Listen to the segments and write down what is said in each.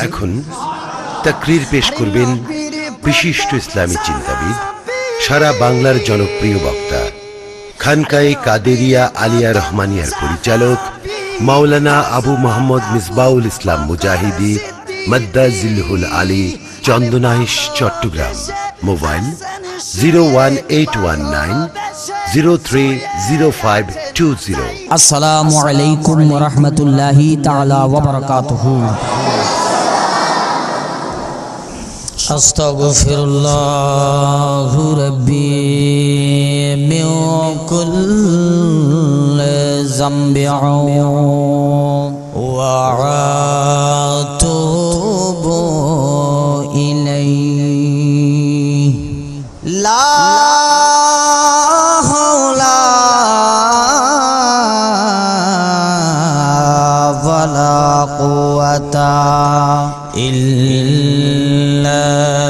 এখন তাকরীর পেশ করবেন বিশিষ্ট ইসলামী চিন্তাবিদ, সারা বাংলার জনপ্রিয় বক্তা, খানকায়ে কাদেরিয়া আলিয়া রহমানিয়ার পরিচালক মাওলানা আবু মোহাম্মদ মিসবাউল ইসলাম মুজাহিদি মাদ্দাজিল্লুহুল আলী, চন্দনাইশ, চট্টগ্রাম। মোবাইল 01819030520। আসসালামু আলাইকুম ওয়া রাহমাতুল্লাহি তাআলা ওয়া বারাকাতুহু। আস্তাগফিরুল্লাহু রাব্বি মিন কুল্লি যামবি ওয়া আতুবু ইলাইহি। লা হাওলা ওয়ালা কুওয়াতা ইল্লা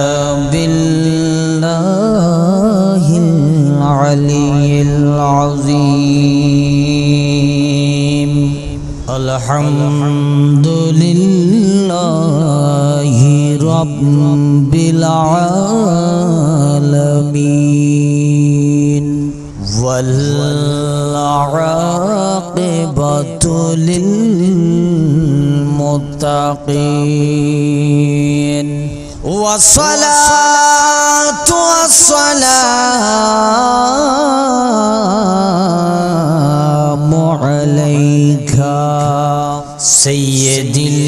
বিল্লাহিল আলিয়্যিল আযীম। আলহামদুলিল্লাহি রাব্বিল আলামিন ওয়াল আকিবাতু লিল মুত্তাকিন ওয়াসসালাতু ওয়াসসালামু আলাইকা সাইয়্যিদিল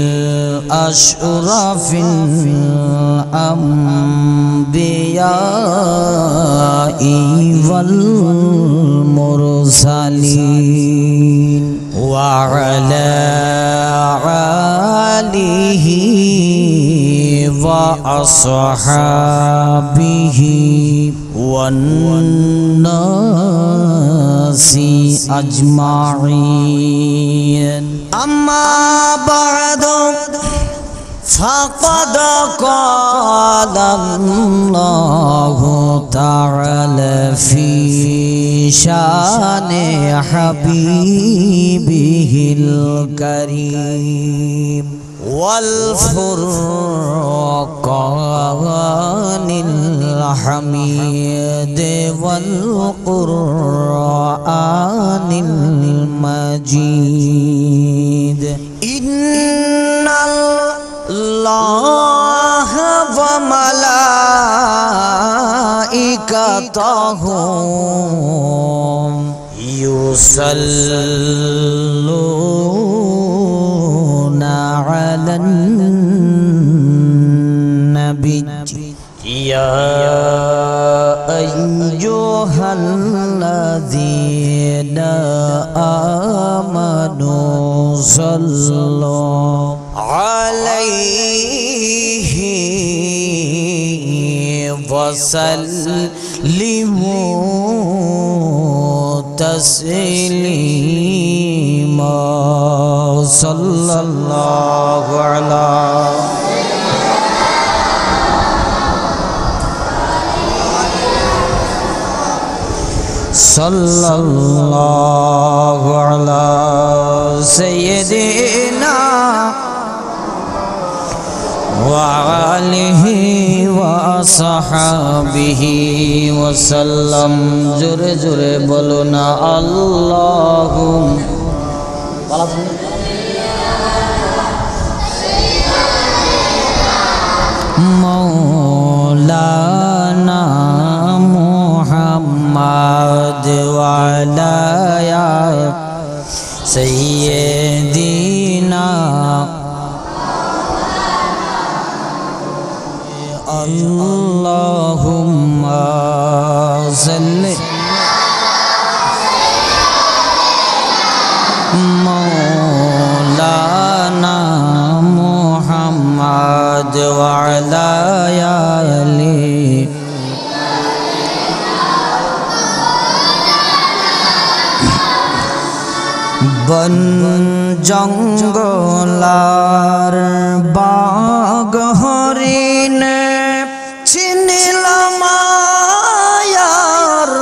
আশরাফিল আম্বিয়াই ওয়াল মুরসালিন ওয়া আলা আলিহি ওয়া আসহাবিহি ওয়ান নাসি আজমাইন। আম্মা বা'দু فقد قال الله تعالى في شان حبيبه الكريم والفرقان الحميد والقرآن المجيد. إن الله وملائكته يصلون على النبي يا أيها الذين آمنوا صلوا عليه وسلموا تسليما. صلى الله على صلى الله على سيدنا وآله وصحبه وسلم. জোরে জোরে বলো না আল্লাহুম্মা মাওলানা মুহাম্মদ ওয়া আলা ইয়া সাইয়্যিদিনা আল্লাহুম্মা সাল্লি মাওলানা মুহাম্মদ ওয়া আলা আলি বন জঙ্গলার বাগ হরিণ চিনিলাম মায়ার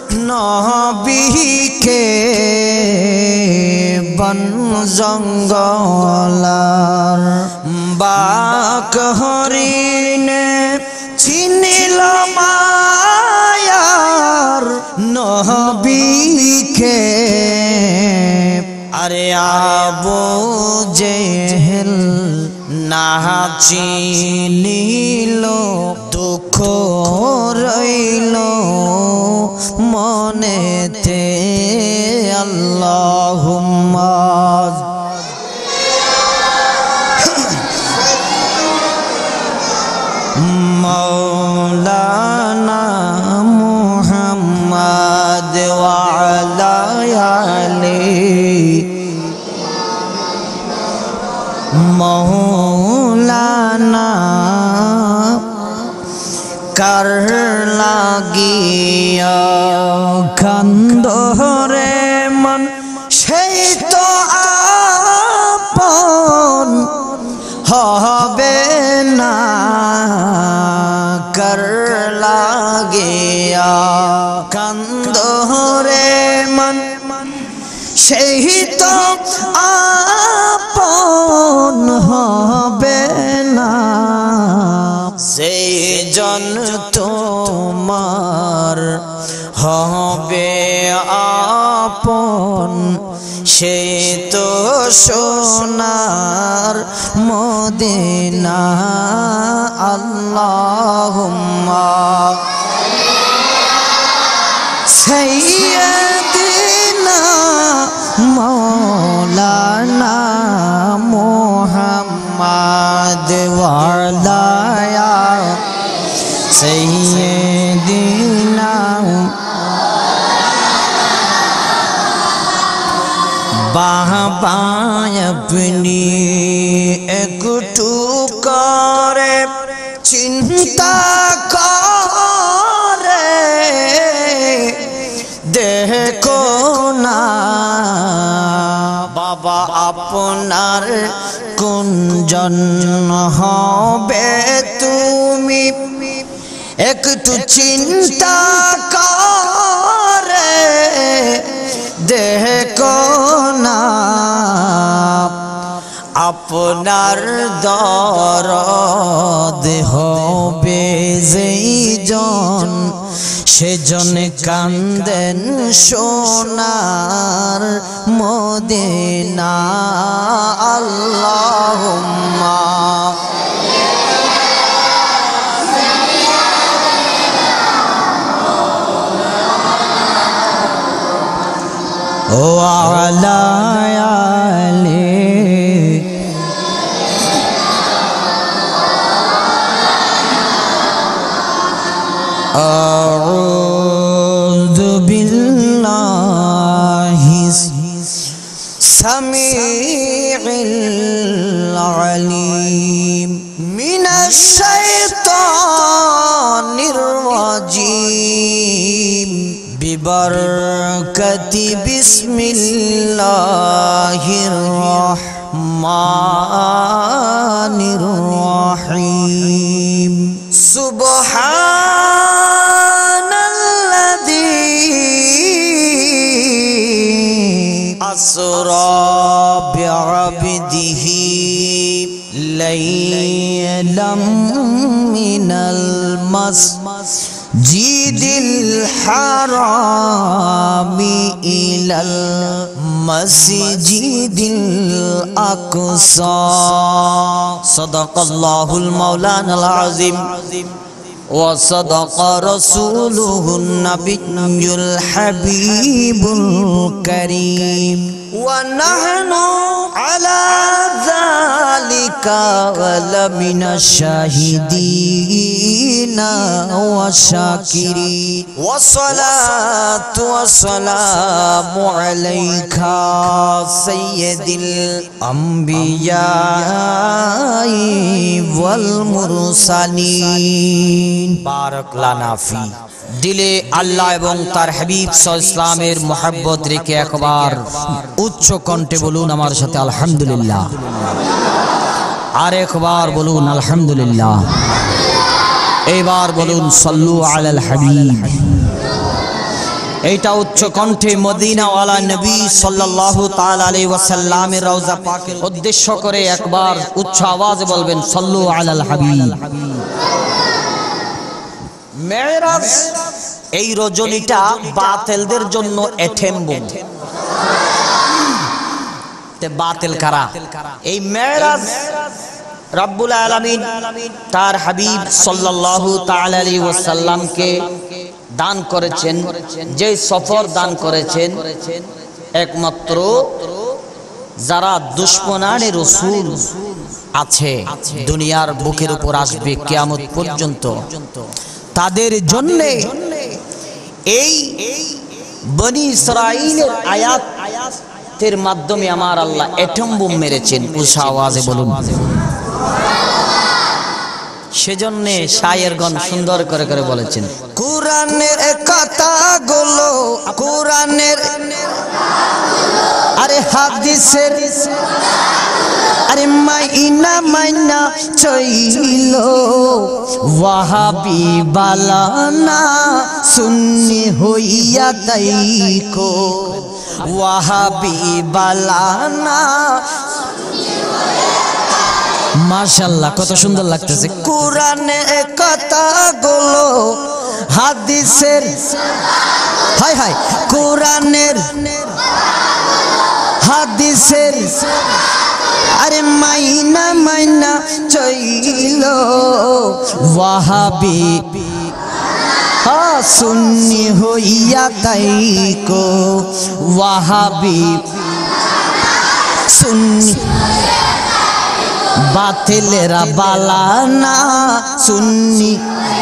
নবীকে। বন জঙ্গলার বাক হরিণে চিনিল মায়ার নবীকে আরে আবু জেহেল না চিনিল দুঃখ রইল মনেতে আল্লাহুম্মা মৌলানা মুহাম্মদ ওয়া আলা আলিহি মৌলানা কার লাগিয়া কান্দরে মন সেই তো আপন হবে না কার লাগিয়া কান্দরে মন সেই তো আপন হবে না সেই জন তোমার হবে আপন সে তো সোনার মদিনা আল্লাহুম্মা সাইয়্যিদিনা মাওলানা মুহাম্মদ ওয়া আলা সাইয়্যিদিনা বাবা আপনি একটু করে চিন্তা করে দেখো না বাবা আপনার কোন জন হবে তুমি একটু চিন্তা করে দেখো না আপনার দরদ হবে যেই জন সেজন কান্দেন সোনার মদিনা আল্লাহুম্মা ওয়া আলা আলিহি আউযু বিল্লাহি সামিউল আলিম মিনাশ শাইতানির রাজিম বিবরকতি বিসমিল্লাহির রহমানির রহিম সুবহানাল্লাযী আসরা বি'আবদিহি লাইলাম মিনাল masjidil harami ilal masjidil aqsa sadaqallahul maulanal azim wa sadaqa rasuluhun nabiyyul habibul karim wa nahnu ala dhalika lamina shahidina wa shakirin wa salatu wa salamu alayka sayyidil anbiya'i wal mursalin barak lana fi দিলে আল্লাহ এবং তার হাবিব সাল্লাল্লাহু আলাইহি ওয়াসাল্লামের মোহাব্বত রেখে একবার উচ্চ কণ্ঠে বলুন আমার সাথে আলহামদুলিল্লাহ আর একবার বলুন আলহামদুলিল্লাহ এবার বলুন সাল্লু আলাল হাবিব এইটা উচ্চ কণ্ঠে মদিনাওয়ালা নবী সাল্লাল্লাহু তাআলা আলাইহি ওয়াসাল্লামের রওজা পাকের উদ্দেশ্য করে একবার উচ্চ আওয়াজে বলবেন সাল্লু আলাল হাবিব। মেরাজ এই রজনীটা বাতিলদের জন্য এটেম্বুম। তে বাতিল কারা? এই মেরাজ রব্বুল আলামিন তার হাবিব সাল্লাল্লাহু তাআলা আলাইহি ওয়াসাল্লামকে দান করেছেন, যে সফর দান করেছেন একমাত্র যারা দুশমনানে রাসূল আছে দুনিয়ার বুকের উপর আসবে কিয়ামত পর্যন্ত, তাদের জন্য এই বনি ইসরাঈলের আয়াতের মাধ্যমে আমার আল্লাহ এটম বোম মেরেছেন। উচ্চ আওয়াজে বলুন। সেজন্য শায়েরগণ সুন্দর করে করে বলেছেন, কুরআনের কথাগুলো, কুরআনের আরে হাদিসের আরে মাইনা মাইনা চইল, ওয়াহাবি বালানা সুন্নি হইয়া তাইকো, ওয়াহাবি বালানা। মাশাআল্লাহ, কত সুন্দর লাগতেছে। কুরআনের কথাগুলো হাদিসের, হায় হায়, কুরআনের হাদিসের আরে মাইনা মাইনা চইল, ওয়াহাবি সুন্নি হইয়া তাইকো, ওয়াহাবি সুন্নি বাতিলেরা বালানা সুন্নি।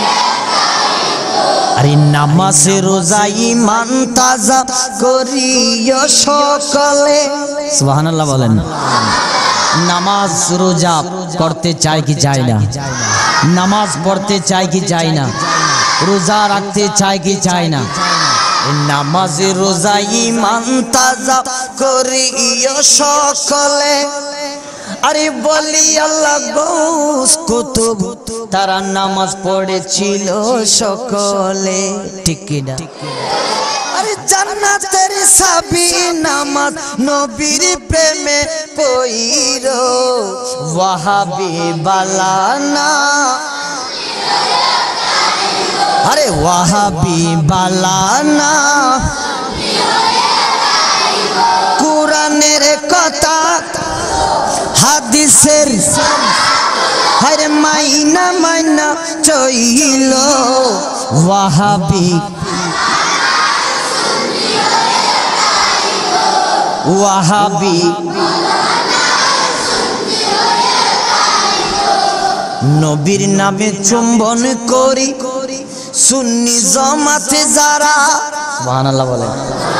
আরে নামাজ রোজা ঈমান তাজা করিও সকলে, সুবহানাল্লাহ বলেন। নামাজ রোজা পড়তে চায় কি চায় না? নামাজ পড়তে চায় কি চায় না? রোজা রাখতে চায় কি চায় না? নামাজ রোজা ঈমান তাজা করিও সকলে। আরে বলি আল্লাহ গৌস কুতুব তারা নামাজ পড়েছিল সকলে, ঠিক কি না? আরে জান্নাতের চাবি নামাজ নবীর প্রেমে পইরো, ওয়াহাবি বালানা আরে ওয়াহাবি বালানা। কুরআনের কথা হাদিসের আরে মাইনা মাইনা চইল, ওয়াহাবি ওয়াহাবি নবীর নামে চুম্বন করি সুন্নি জামাতে যারা, সুবহানাল্লাহ বলেন।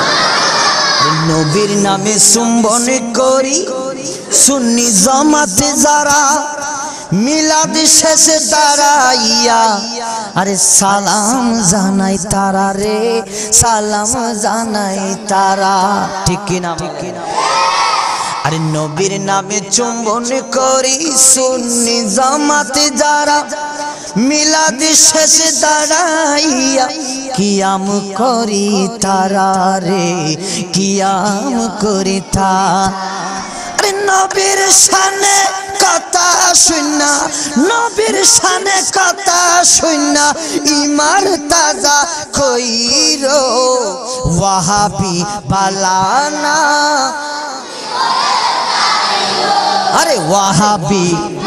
নবীর নামে চুম্বন করি সুন্নি জামাতে যারা, মিলাদ শেষে দাঁড়াইয়া আরে সালাম জানাই তারা রে, সালাম জানাই তারা, ঠিক কিনা? আরে নবীর নামে চুম্বন করি সুন্নি জামাতে যারা, মিলাদ শেষে দাঁড়াইয়া কিয়াম করি তারা রে, কিয়াম করি তা। আরে নবীর শানে কথা শুনা, নবীর শানে কথা শুনা ইমান তাজা কইরো, ওয়াহাবি বালানা আরে ওয়াহাবি।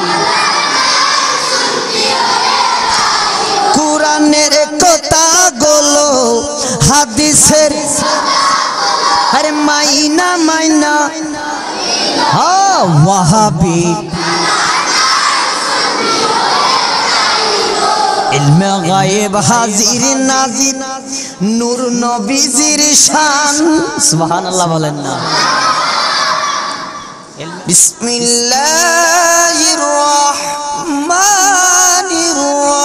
কুরআনের কথাগুলো হাদিসের আরে মাইনা মাইনা ওয়াহাবি। ইলমে গায়েব হাজির নাজির নূর নবীজির শান, সুবহানাল্লাহ বলেন না। বিসমিল্লাহির রহমানির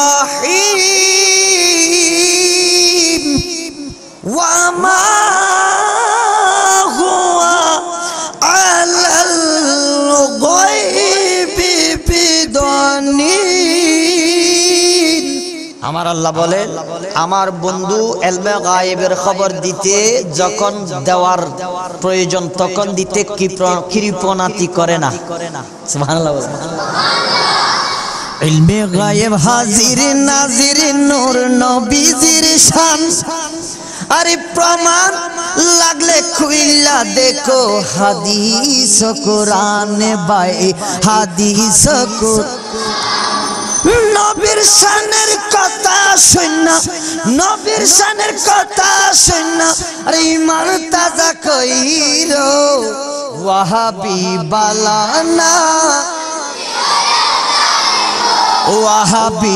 রহিম, ওয়া মা হুয়া আলাল গায়বি বিদানিন। আমার আল্লাহ বলেন, আমার বন্ধু ইলমে গায়েবের খবর দিতে যখন দেওয়ার প্রয়োজন তখন দিতে কৃপণাতি করে না। সুবহানাল্লাহ। ইলমে গায়েব হাজির নাজির নূর নবীজির শান, আরে প্রমাণ লাগলে খুইলা দেখো হাদিস কোরআনে বাই হাদিস নবীর শানের কথা শুননা, নবীর শানের কথা শুননা, আরে ইমান তাজা কইরো ওয়াহাবি বালানা ওয়াহাবি।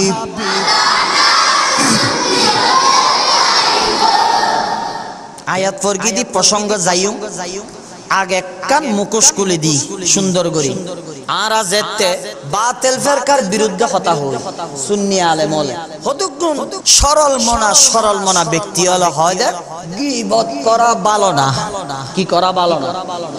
আয়াত পড়গি দি প্রসঙ্গ যাইও আগে কান মুখোশ খুলে দি সুন্দর করে আর আজতে বাতিল ফেরকার বিরুদ্ধে কথা হই সুন্নি আলেম হলে হতগুণ সরল মনা ব্যক্তি হলে হয় দে গীবত করা ভালো না। কি করা ভালো না?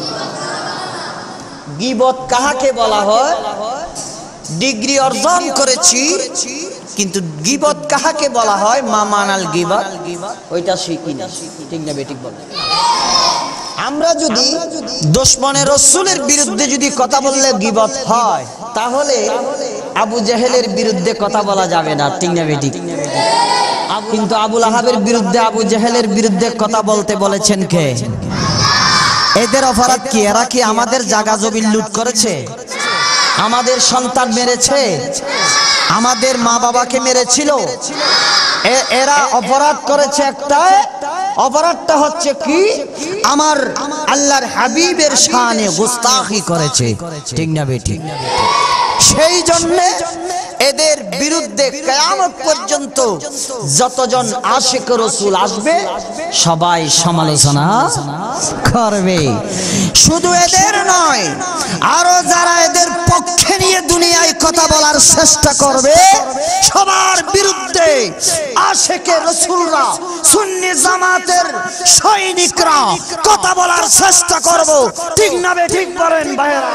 গীবত কাহাকে বলা হয়? ডিগ্রি অর্জন করেছি কিন্তু গীবত কাহাকে বলা হয়? মামানাল গীবত, ওইটা শিখি না। ঠিক না বেঠিক বল? আমরা যদি দুশমনের রাসূলের বিরুদ্ধে যদি কথা বললে গীবত হয়, তাহলে আবু জেহেলের বিরুদ্ধে কথা বলা যাবে না। ঠিক না বেঠিক? কিন্তু আবু লাহাবের বিরুদ্ধে, আবু জেহেলের বিরুদ্ধে কথা বলতে বলেছেন কে? এদের অপরাধ কি? এরা কি আমাদের জায়গা জমিন লুট করেছে? আমাদের সন্তান মেরেছে? আমাদের মা বাবাকে মেরেছিল? এরা অপরাধ করেছে একটা, অপরাধটা হচ্ছে কি? আমার আল্লাহর হাবিবের শানে গুস্তাখি করেছে। ঠিক না বেঠিক? সেই জন্য এদের বিরুদ্ধে কিয়ামত পর্যন্ত যতজন আশিক রাসূল আসবে সবাই সমালোচনা করবে। শুধু এদের নয়, আরো যারা এদের পক্ষে নিয়ে দুনিয়ায় কথা বলার চেষ্টা করবে সবার বিরুদ্ধে আশিক রাসূলরা, সুন্নি জামাতের সৈনিকরা কথা বলার চেষ্টা করব। ঠিক না বেঠিক বলেন ভাইরা?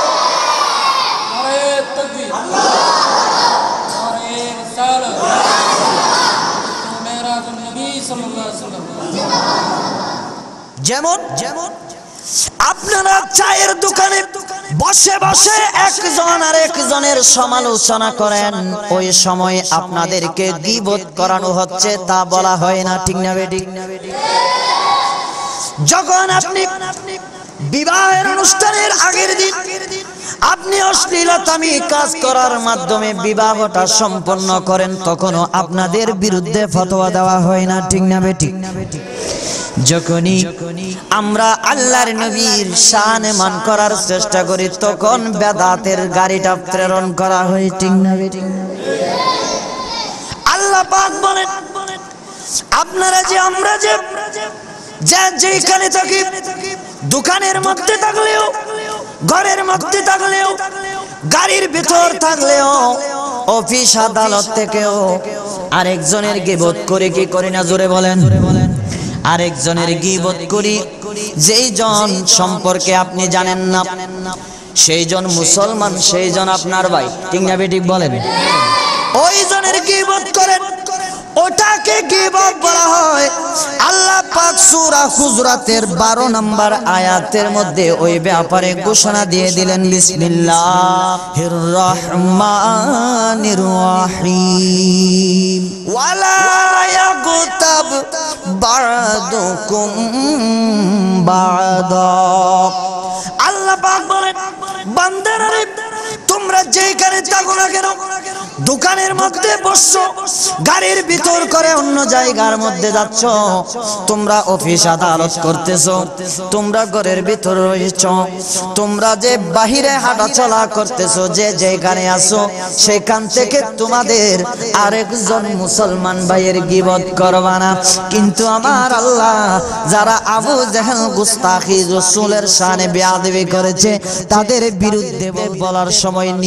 যেমন আপনারা চায়ের দোকানে বসে বসে একজন আর একজনের সমালোচনা করেন, ওই সময় আপনাদেরকে গীবত করানো হচ্ছে, তা বলা হয় না। ঠিক না বেঠিক? যখন আপনি বিবাহের অনুষ্ঠানের আগের দিন আপনি অশ্লীলতামি কাজ করার মাধ্যমে বিবাহটা সম্পন্ন করেন, তখনও আপনাদের বিরুদ্ধে ফতোয়া দেওয়া হয় না। ঠিক না বেঠিক? যখনই আমরা আল্লাহর নবীর শান মান করার চেষ্টা করি তখন বেদাতের গাড়িটা প্রেরণ করা হয়। ঠিক না বেঠিক? আল্লাহ পাক বলেন, আপনারা যে আমরা যে যেখানে থাকি, দোকানের মধ্যে থাকলেও, ঘরের মধ্যে থাকলেও, গাড়ির ভিতর থাকলেও, অফিস আদালত থেকেও আরেকজনের গীবত করে কি করি না? জোরে বলেন। আরেকজনের গীবত করি, যেই জন সম্পর্কে আপনি জানেন না, সেই জন মুসলমান, সেই জন আপনার ভাই। ঠিক না বেঠিক বলেন? ওই জনের গীবত করেন, ওটাকে গীবত বলা হয়। আল্লাহ পাক সূরা হুজরাতের 12 নম্বর আয়াতের মধ্যে ওই ব্যাপারে ঘোষণা দিয়ে দিলেন, বিসমিল্লাহির রহমানির রহিম, ওয়ালা ইয়াগতাব বা'দুকুম বা'দা। আল্লাহ পাক বলেন, বান্দারা তোমরা যেখানে থাকো না কেন, দোকানের মধ্যে বসছো, গাড়ির ভিতর করে অন্য জায়গার মধ্যে যাচ্ছ, তোমরা অফিস আদালত করতেছো, তোমরা ঘরের ভিতর রয়েছো, তোমরা যে বাহিরে হাঁটা চলা করতেছো, যে যেখানে আসো, সেখান থেকে তোমাদের আরেকজন মুসলমান ভাইয়ের গীবত করবা না। কিন্তু আমার আল্লাহ যারা আবু জেহেল গুস্তাখি রাসূলের শানে বেয়াদবি করেছে তাদের বিরুদ্ধে বলার সময়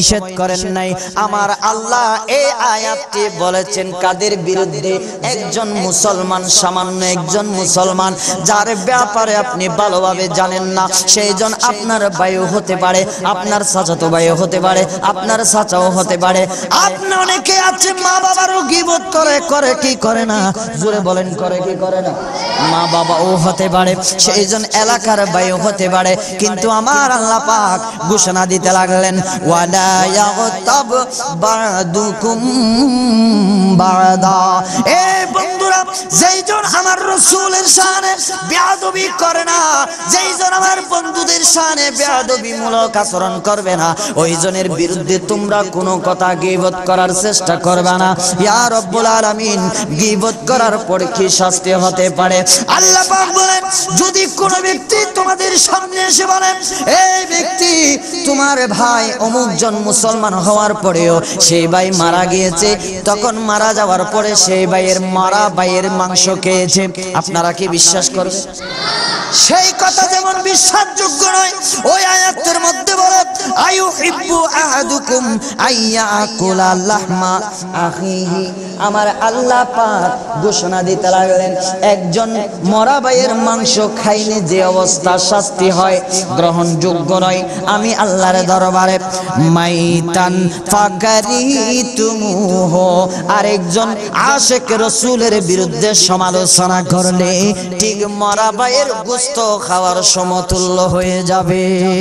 নিষেধ করেন নাই। আমার আল্লাহ এই আয়াতটি বলেছেন কাদের বিরুদ্ধে? একজন মুসলমান, সামান্য একজন মুসলমান যার ব্যাপারে আপনি ভালোভাবে জানেন না, সেইজন আপনার ভাইও হতে পারে, আপনার চাচাতো ভাইও হতে পারে, আপনার চাচাও হতে পারে। আপনি অনেকে আছে মা বাবারও গীবত করে, করে কি করে না? জোরে বলেন, করে কি করে না? মা বাবাও হতে পারে, সেইজন এলাকার ভাইও হতে পারে। কিন্তু আমার আল্লাহ পাক ঘোষণা দিতে লাগলেন, ওয়ালা ইয়াগতাব বাদুকুম বাদা। এ বন্ধুরা, যেইজন আমার রাসূলের শানে বেয়াদবি করে না, যেইজন আমার বন্ধুদের শানে বেয়াদবিমূলক আচরণ করবে না, ওইজনের বিরুদ্ধে তোমরা কোনো কথা গীবত করার চেষ্টা করবে না। ইয়া রব্বুল আলামিন, গীবত করার পরে কি শাস্তি হতে পারে? আল্লাহ পাক বলেন, যদি কোনো ব্যক্তি তোমাদের সামনে এসে বলেন, এই ব্যক্তি তোমার ভাই অমুক জন মুসলমান হওয়ার পরেও সেই ভাই মারা গিয়েছে, তখন মারা যাওয়ার পরে সেই ভাইয়ের মারা ভাইয়ের মাংস খেয়েছে, আপনারা কি বিশ্বাস করবেন? সেই কথা যেমন বিশ্বাসযোগ্য নয়, ওই আয়াতের মধ্যে বলে আয়ুহিব্বু আহাদুকুম আইয়াকুলা লাহমা আখিহি। আমার আল্লাহ পাক ঘোষণা দিতে লাগলেন, একজন মরা ভাইয়ের মাংস খাইলে যে অবস্থা শাস্তি হয় গ্রহণযোগ্য নয়। আমি আল্লাহর দরবারে মাইতান ফাকারিতুমুহু, আরেকজন আশিক রাসূলের বিরুদ্ধে সমালোচনা করলে ঠিক মরা ভাইয়ের গোশত খাওয়ার সমতুল্য হয়ে যাবে।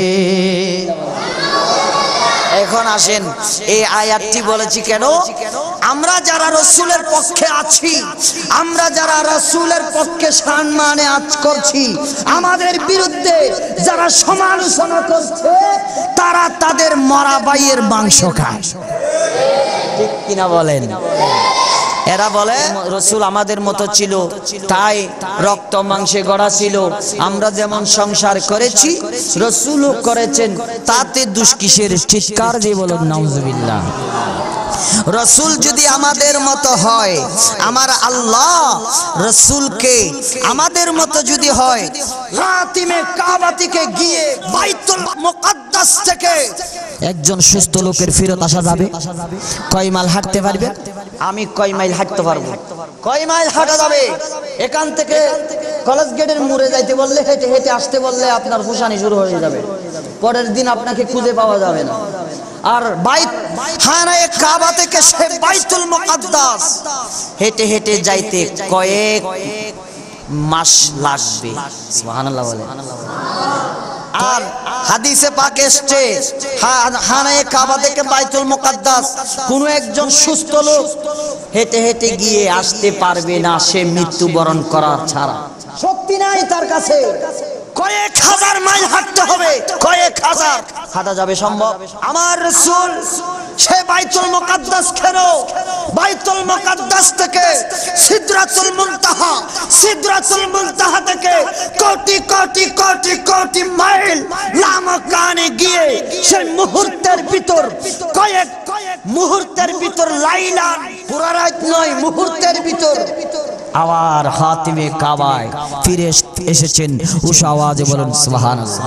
এখন আসেন, এই আয়াতটি বলেছি কেন? আমরা যারা রাসূলের পক্ষে আছি, আমরা যারা রাসূলের পক্ষে সম্মানে আজ করছি, আমাদের বিরুদ্ধে যারা সমালোচনা করছে তারা তাদের মরা ভাইয়ের মাংস খায়, ঠিক কিনা বলেন? এরা বলে রাসূল আমাদের মতো ছিল, তাই রক্ত মাংসে গড়া ছিল, আমরা যেমন সংসার করেছি রাসূলও করেছেন, তাতে দোষ কিসের? চিৎকার দিয়ে বলুন নাউজুবিল্লাহ। রাসূল যদি আমাদের মতো হয়, আমার আল্লাহ রাসূলকে আমাদের মতো যদি হয়, হাতিমে কাবা থেকে গিয়ে বাইতুল মুকাদ্দাস থেকে একজন সুস্থ লোকের ফেরত আসা যাবে? কয় মাইল হাঁটতে পারবে? আমি কয় মাইল হাঁটতে পারবো? কয় মাইল হাঁটা যাবে? এখান থেকে কলেজ গেটের মোড়ে যাইতে বললে, হেঁটে হেঁটে আসতে বললে আপনার হুসানি শুরু হয়ে যাবে, পরের দিন আপনাকে খুঁজে পাওয়া যাবে না। আর খানায়ে কাবা থেকে সে বাইতুল মুকাদ্দাস হেঁটে হেঁটে যাইতে কয়েক মাস লাগবে। সুবহানাল্লাহ বলে। আর হাদিসে পাক এসেছে, খানায়ে কাবা থেকে বাইতুল মুকাদ্দাস কোনো একজন সুস্থ লোক হেঁটে হেঁটে গিয়ে আসতে পারবে না, সে মৃত্যুবরণ করার ছাড়া। শক্তি নাই তার কাছে, কয়েক হাজার মাইল হাঁটতে হবে, কয়েক হাজার। হাঁটা যাবে সম্ভব? আমার রাসূল সে বাইতুল মুকাদ্দাস কেন? বাইতুল মুকাদ্দাস থেকে সিদরাতুল মুনতাহা, সিদরাতুল মুনতাহা থেকে কোটি কোটি কোটি কোটি মাইল লামকানে গিয়ে সেই মুহূর্তের ভিতর, কয়েক মুহূর্তের ভিতর, লাইলা পুরা রাত নয়, মুহূর্তের ভিতর আবার হাতিমে কাবায় ফিরে এসেছেন। উচ্চ আওয়াজে বলুন সুবহানাল্লাহ।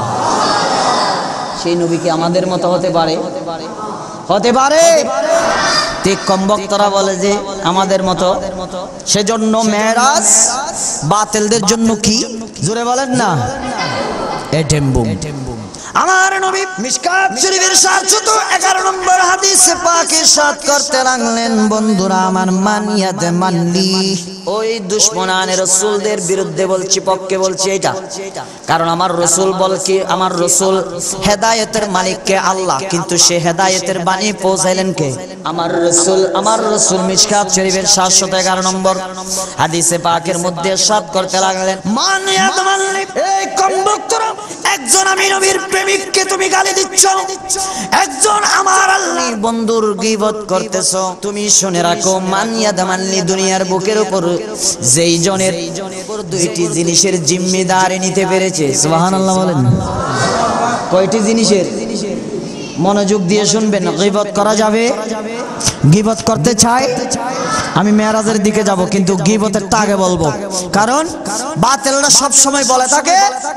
সেই নবী কি আমাদের মতো হতে পারে? হতে পারে? ঠিক কম বক্তারা বলে যে আমাদের মতো, সেজন্য মেরাজ বাতিলদের জন্য কি? জোরে বলেন না, এটেম্বুম। আমার নবী মিশকাত শরীফের 711 নম্বর হাদিসে পাকে ইরশাদ করতে লাগলেন, বন্ধুরা আমার, মানিয়াত মানলি, ওই দুশমনানে রাসূলদের বিরুদ্ধে বলছি, পক্ষে বলছি এটা, কারণ আমার রাসূল বলে কি, আমার রাসূল হেদায়েতের মালিক কে? আল্লাহ, কিন্তু সে হেদায়েতের বাণী পৌঁছাইলেন কে? আমার রাসূল। আমার রাসূল মিশকাত শরীফের 711 নম্বর হাদিসে পাকের মধ্যে ইরশাদ করতে লাগলেন, মানিয়াত মানলি, এই কম বক্তরা, একজন আমি নবীর প্রেমিককে তুমি গালি দিচ্ছ, একজন আমার আল্লাহর বন্ধুর গীবত করতেছো, তুমি শুনে রাখো, মানিয়াত মানলি, দুনিয়ার বুকের উপর যেই জনের দুইটি জিনিসের জিম্মেদারি নিতে পেরেছে। সুবহানাল্লাহ বলেন। কয়টি জিনিসের? মনোযোগ দিয়ে শুনবেন। গীবত করা যাবে? গীবত করতে চাই? আমি মেরাজের দিকে যাব, কিন্তু গীবতের তা আগে বলবো, কারণ বাতিলরা সব সময় বলে থাকে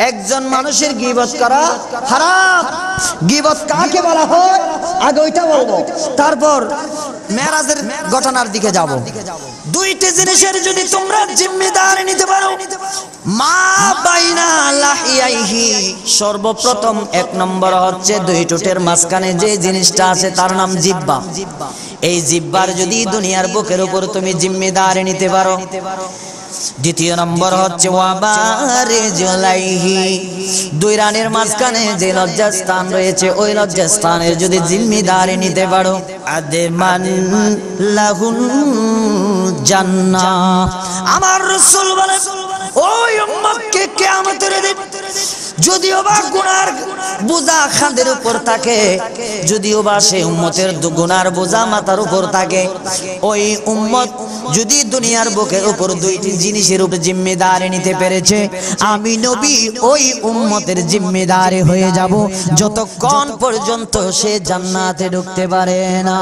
একজন মানুষের গীবত করা হারাম। গীবত কাকে বলা হয় আগে ওইটা বলবো, তারপর মেরাজের ঘটনার দিকে যাব। দুইটি জিনিসের যদি তোমরা জিম্মেদারি নিতে পারো, মা বাইনা লাহিয়াইহি, সর্বপ্রথম এক নম্বর হচ্ছে দুই ঠোঁটের মাঝখানে যে জিনিসটা আছে তার নাম জিহ্বা। এই জিহ্বার যদি দুনিয়ার বুকের উপর তুমি জিম্মেদারি নিতে পারো। দ্বিতীয় নম্বর হচ্ছে ওয়াবারিজুলাইহি, দুই রানের মাঝখানে যে লজ্জাস্থান রয়েছে ওই লজ্জাস্থানের যদি জিম্মেদারি নিতে পারো। আদেমান লাহুল জান্নাহ, আমার রাসূল বলে ওই উম্মতকে কিয়ামতের দিন যদিও বা গুনার বোঝা খাদের উপর থাকে, যদিও বা সেই উম্মতের গুনার বোঝা মাথার উপর থাকে, ওই উম্মত যদি দুনিয়ার বুকের উপর দুইটি জিনিসের উপর জিম্মেদারি নিতে পেরেছে, আমি নবী ওই উম্মতের জিম্মেদারি হয়ে যাব যতক্ষণ পর্যন্ত সে জান্নাতে ঢুকতে পারে না।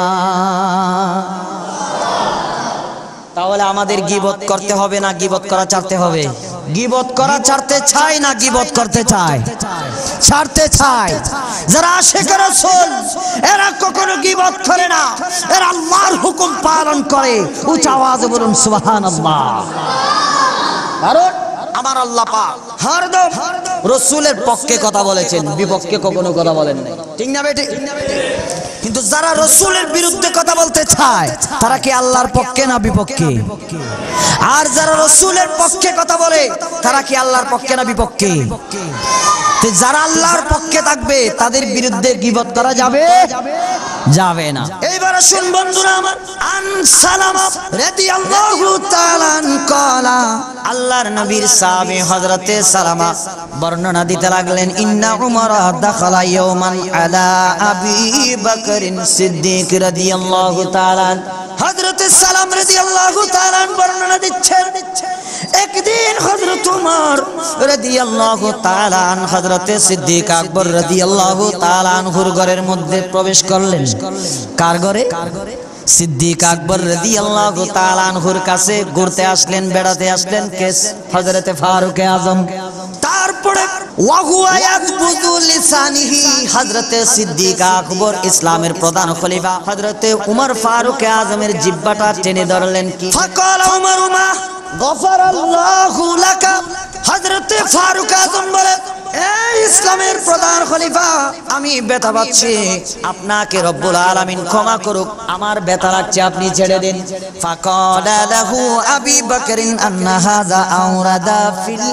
তাহলে আমাদের গীবত করতে হবে না গীবত করা ছাড়তে হবে? গীবত করা ছাড়তে চাই না গীবত করতে চাই? ছাড়তে চাই। যারা আশিক রাসূল এরা কখনো গীবত করে না, এরা আল্লাহর হুকুম পালন করে। উচ্চ আওয়াজে বলুন সুবহানাল্লাহ। কারণ আমার আল্লাহ পাক হরদম রাসূলের পক্ষে কথা বলেছেন, বিপক্ষে কখনো কথা বলেন নাই, ঠিক না বেটি? কিন্তু যারা রাসূলের বিরুদ্ধে কথা বলতে চায় তারা কি আল্লাহর পক্ষে না বিপক্ষে? আর যারা রাসূলের পক্ষে কথা বলে তারা কি আল্লাহর পক্ষে না বিপক্ষে? তো যারা আল্লাহর পক্ষে থাকবে তাদের বিরুদ্ধে গীবত করা যাবে যাবে না। এইবার শুন বন্ধুরা আমার, আন সালামা রাদিয়াল্লাহু তাআলা ক্বালা, আল্লাহর নবীর সাহাবী হযরতে সালামা বর্ণনা দিতে লাগলেন, ইন্না উমর দাখালা ইয়াওমান আলা আবি বকরিন সিদ্দিক রাদিয়াল্লাহু তাআলা। হযরতে সালাম রাদিয়াল্লাহু তাআলা বর্ণনা দিচ্ছেন, একদিন হযরত উমর রাদিয়াল্লাহু তাআলা আন হযরতে সিদ্দিক আকবর রাদিয়াল্লাহু তাআলা আনহুর ঘরের মধ্যে প্রবেশ করলেন। কার ঘরে? সিদ্দিক আকবর রাদিয়াল্লাহু তাআলা আনহুর কাছে ঘুরতে আসলেন, বেড়াতে আসলেন কে? হযরতে ফারুক আযম। তারপরে ওয়াহুয়া ইয়াকবুদু লিসানিহি, হযরতে সিদ্দিক আকবর ইসলামের প্রধান খলিফা হযরতে উমর ফারুক আযমের জিহ্বাটা টেনে ধরলেন। কি ফাকালা উমরুমা গফারাল্লাহু লাকা, হযরতে ফারুক আযম বলে, এই ইসলামের প্রধান খলিফা আমি ব্যথা পাচ্ছি, আপনাকে রব্বুল আলামিন ক্ষমা করুক, আমার ব্যথা লাগছে, আপনি ছেড়ে দিন। ফাকালা লাহু আবি বকরিন আন্না হাযা আওরাদা ফিল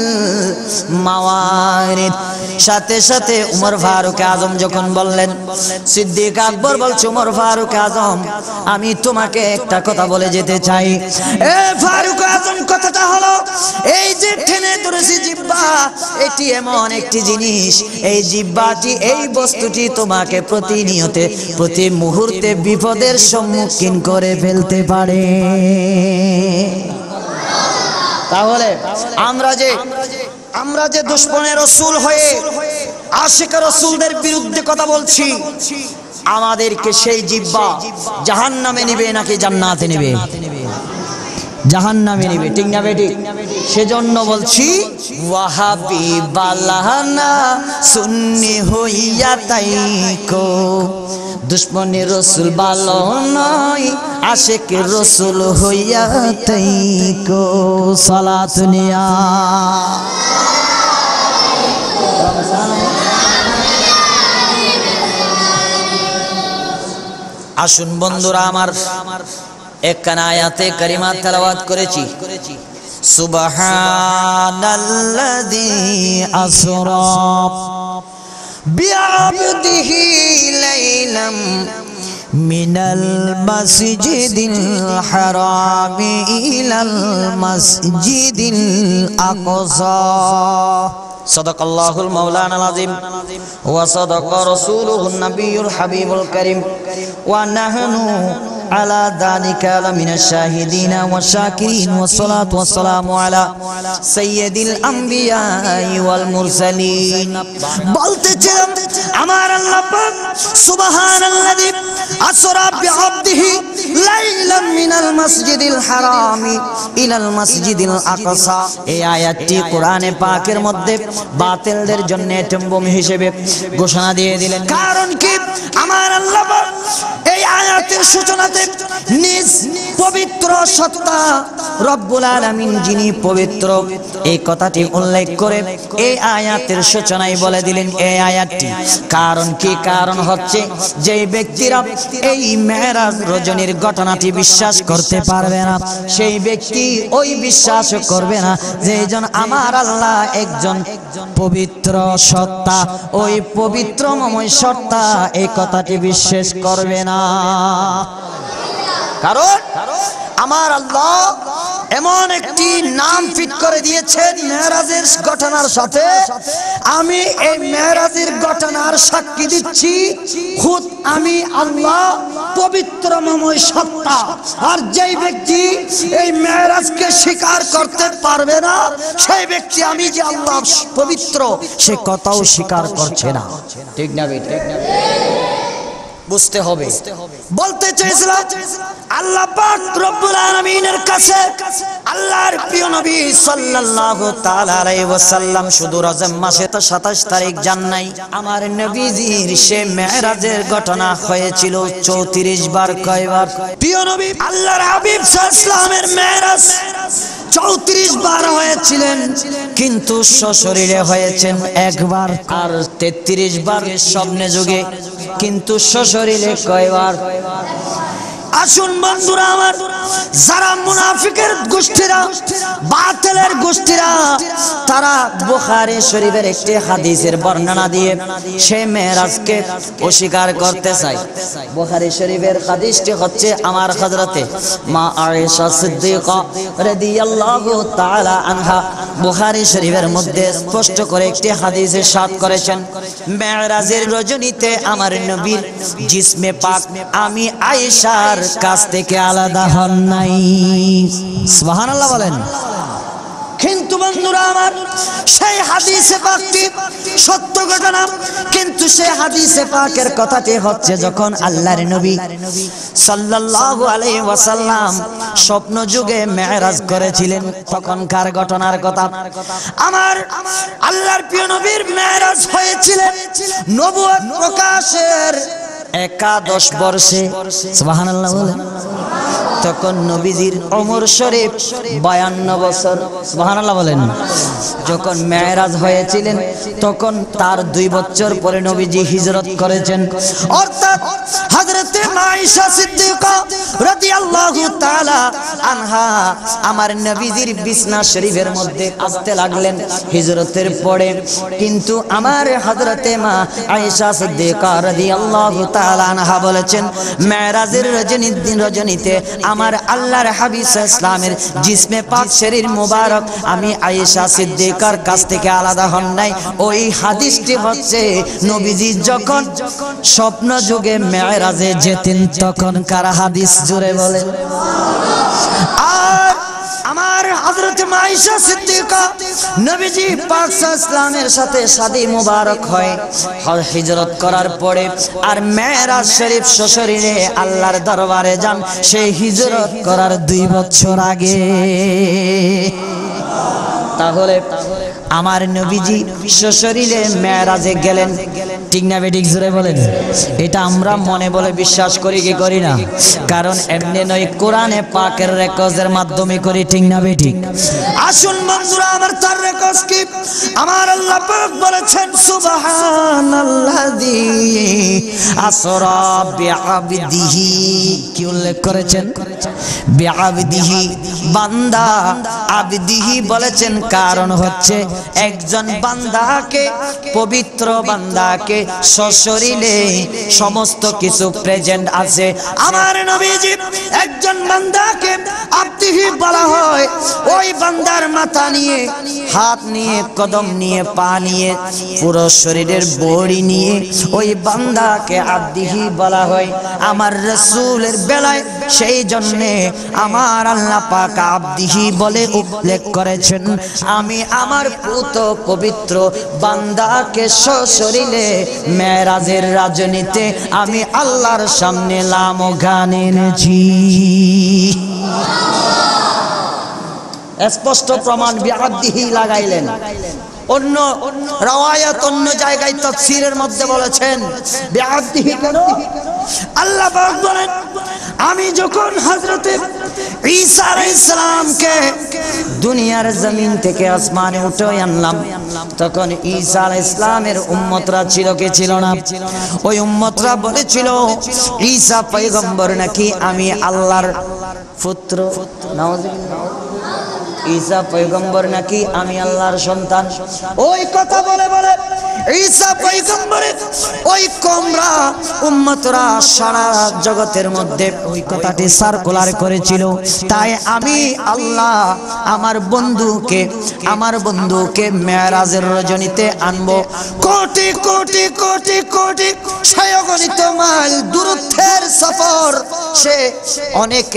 মাওয়ারিদ, সাথে সাথে উমর ফারুক আযম যখন বললেন, সিদ্দিক আকবর বলছে, উমর ফারুক আযম আমি তোমাকে একটা কথা বলে যেতে চাই। এ ফারুক আযম, কথাটা হলো এই যে টেনে ধরেছি জিহ্বা, এটি এমন একটি জিনিস, এই জিহ্বাটি, এই বস্তুটি তোমাকে প্রতিনিয়ত প্রতি মুহূর্তে বিপদের সম্মুখীন করে ফেলতে পারে। তাহলে আমরা যে দুশমনের রাসূল হয়ে আশিক রাসূলদের বিরুদ্ধে কথা বলছি, আমাদেরকে সেই জিহ্বা জাহান্নামে নিবে নাকি জান্নাতে নিবে? জাহান্নামে নিবে, ঠিক না বেটি? সেজন্য বলছি, ওয়াহাবি বালানা সুন্নি হইয়া তাইকো, দুশমনের রাসূল ভালো নয়, আশিকের রাসূল হইয়া তাইকো। সালাত নিয়া আসুন বন্ধুরা আমার, একখানা আয়াতে কারিমা তেলাওয়াত করেছি, সুবহানাল্লাযী আসরা বিআবদিহি লাইলাম মিনাল মাসজিদিল হারামি ইলাল মাসজিদিল আকসা। সাদাকাল্লাহুল মাওলানাল আযীম ওয়া সাদাকা রাসূলুহুন নাবিয়্যুল হাবিবুল কারীম ওয়া নাহনু আলা যালিকা লামিনাশ শাহিদিনা ওয়াশ শাকিরিন ওয়াসসালাতু ওয়াসসালামু আলা সাইয়্যিদিল আমবিয়া ওয়াল মুরসালিন। বলতেছিলাম আমার আল্লাহ পাক সুবহানাল্লাযী আসরা বিআবদিহি লাইলাম মিনাল মাসজিদিল হারামি ইলাল মাসজিদিল আকসা। এই আয়াতটি কোরআনে পাকের মধ্যে বাতিলদের জন্য টম্বম হিসেবে ঘোষণা দিয়ে দিলেন। কারণ কি? আমার আল্লাহ এই আয়াতের সূচনাতে নিজ পবিত্র সত্তা রব্বুল আলামিন যিনি পবিত্র এই কথাটি উল্লেখ করে এই আয়াতের সূচনায় বলে দিলেন এই আয়াতটি। কারণ কি? কারণ হচ্ছে যে ব্যক্তিরা এই মেরাজ রজনীর ঘটনাটি বিশ্বাস করতে পারবে না সেই ব্যক্তি ওই বিশ্বাস করবে না যে একজন আমার আল্লাহ একজন পবিত্র সত্তা, ওই পবিত্রময় সত্তা এই কথাটি বিশ্বাস করবে না। কারণ আমার আল্লাহ এমন একটি নাম ফিট করে দিয়েছেন মেরাজের ঘটনার সাথে। আমি এই মেরাজের ঘটনার সাক্ষী দিচ্ছি খুদ আমি আল্লাহ পবিত্রময় সত্তা। আর যেই ব্যক্তি এই মেরাজকে স্বীকার করতে পারবে না সেই ব্যক্তি আমি যে আল্লাহ পবিত্র সে কথাও স্বীকার করছে না। ঠিক না বেঠিক? বুঝতে হবে। বলতে চাইছিলাম আল্লাহ পাক রব্বুল আলামিনের কাছে আল্লাহর প্রিয় নবী সাল্লাল্লাহু তাআলা আলাইহি ওয়াসাল্লাম শুধু রজব মাসে তো 27 তারিখ যান নাই। আমার নবীজির সে মেরাজের ঘটনা হয়েছিল 34 বার। কয়বার? প্রিয় নবী আল্লাহর হাবিব সাল্লাল্লাহু আলাইহি ওয়াসাল্লামের মেরাজ 34 বার হয়েছিলেন, কিন্তু সশরীরে হয়েছেন একবার। আর 33 বার স্বপ্নে যুগে, কিন্তু সশরীরে কয়বার? আসুন বন্ধুরা আমার, যারা মুনাফিকের গোষ্ঠীরা বাতিলের গোষ্ঠীরা তারা বুখারী শরীফের একটি হাদিসের বর্ণনা দিয়ে সে মেরাজকে অস্বীকার করতে চায়। বুখারী শরীফের হাদিসটি হচ্ছে আমার হযরতে মা আয়েশা সিদ্দিকা রাদিয়াল্লাহু তাআলা আনহা বুখারী শরীফের মধ্যে স্পষ্ট করে একটি হাদিস ইরশাদ করেছেন, মেরাজের রজনীতে আমার নবীর জিসমে পাক আমি আয়েশার কাছ থেকে আলাদা হন নাই। সুবহানাল্লাহ বলেন। কিন্তু বন্ধুরা আমার, সেই হাদিসে পাকটি সত্য ঘটনা, কিন্তু সেই হাদিসে পাকের কথাটি হচ্ছে যখন আল্লাহর নবী সাল্লাল্লাহু আলাইহি ওয়াসাল্লাম স্বপ্ন যুগে মেরাজ করেছিলেন তখনকার ঘটনার কথা। আমার আল্লাহর প্রিয় নবীর মেরাজ হয়েছিলেন নবুয়ত প্রকাশের 11 বর্ষে। সুবহানাল্লাহ বলেন। তখন নবীজির ওমর শরীফ 52 বছর। সুবহানাল্লাহ বলেন। যখন মেরাজ হয়েছিলেন তখন তার 2 বছর পরে নবীজি হিজরত করেছেন। অর্থাৎ হযরতে আয়েশা সিদ্দিকা রাদিয়াল্লাহু তাআলা আনহা আমার নবীজির বিছনা শরীফের মধ্যে আসতে লাগলেন হিজরতের পরে। কিন্তু আমার হযরতে মা আয়েশা সিদ্দিকা রাদিয়াল্লাহু তাআলা আনহা বলেছেন, মেরাজের রজনীতে আমার আল্লাহর হাবিব ইসলামের জিসমে পাক শরীর মুবারক আমি আয়েশা সিদ্দিকার কাছ থেকে আলাদা হন নাই। ওই হাদিসটি হচ্ছে নবীজি যখন স্বপ্ন যুগে মেরাজে যেতেন তখনকার হাদিস। জুড়ে বলেন। আর আমার হযরত আয়েশা সিদ্দিকা নবীজি পাক সাল্লামের সাথে শাদী মুবারক হয় হিজরত করার পরে, আর মেরাজ শরীফ সশরীরে আল্লাহর দরবারে যান সেই হিজরত করার 2 বছর আগে। তাহলে আমার নবীজি সশরীরে মেরাজে গেলেন। ঠিক না বেঠিক? জোরে বলেন। এটা আমরা মনে বলে বিশ্বাস করি কি করি না? কারণ এমনি নয়, কোরআনে পাকের রেকর্ডের মাধ্যমে করি। ঠিক না বেঠিক? আসুন বন্ধুরা আমার, তার রেকর্ড কি? আমার আল্লাহ পাক বলেছেন, সুবহানাল্লাযী আসরা বিআবদিহি। কি উল্লেখ করেছেন? বিআবদিহি, বান্দা। আবদিহি বলেছেন কারণ হচ্ছে একজন বান্দাকে, পবিত্র বান্দাকে সশরীরে সমস্ত কিছু প্রেজেন্ট আছে। আমার নবীজি একজন বান্দাকে আবদিহি বলা হয় ওই বান্দার মাথা নিয়ে, হাত নিয়ে, কদম নিয়ে, পা নিয়ে, পুরো শরীরের বডি নিয়ে ওই বান্দাকে আবদিহি বলা হয়। আমার রাসূলের বেলায় সেই জন্যে আমার আল্লাহ পাক আব্দিহি বলে উল্লেখ করেছেন, আমি আমার পুত পবিত্র বান্দাকে সশরীরে মেরাজের রাজনীতে আমি আল্লাহর সামনে লাম গান এনেছি। স্পষ্ট প্রমাণ বিআব্দিহি লাগাইলেন। অন্য রাওয়ায়াত অন্য জায়গায় তাফসীরের মধ্যে বলেছেন বিআব্দিহি কেন? আল্লাহ পাক বলেন, আমি যখন হযরতে ঈসা আলাইহিস সালামকে দুনিয়ার জমিন থেকে আসমানে উঠায় আনলাম, তখন ঈসা আলাইহিস সালামের উম্মতরা ছিল কি ছিল না? ওই উম্মতরা বলেছিল ঈসা পয়গম্বর নাকি আমি আল্লাহর পুত্র। নাউজুবিল্লাহ। ঈসা পয়গম্বর নাকি আমি আল্লাহর সন্তান। ওই কথা বলে বলে ঈসা পয়গম্বরের ওই কমরা উম্মতরা সারা জগতের মধ্যে ওই কথাটি সার্কুলার করেছিল। তাই আমি আল্লাহ আমার বন্ধুকে মেরাজের রজনীতে আনবো। কোটি কোটি কোটি কোটি অগণিত মাইল দূরত্বের সফর। সে অনেকে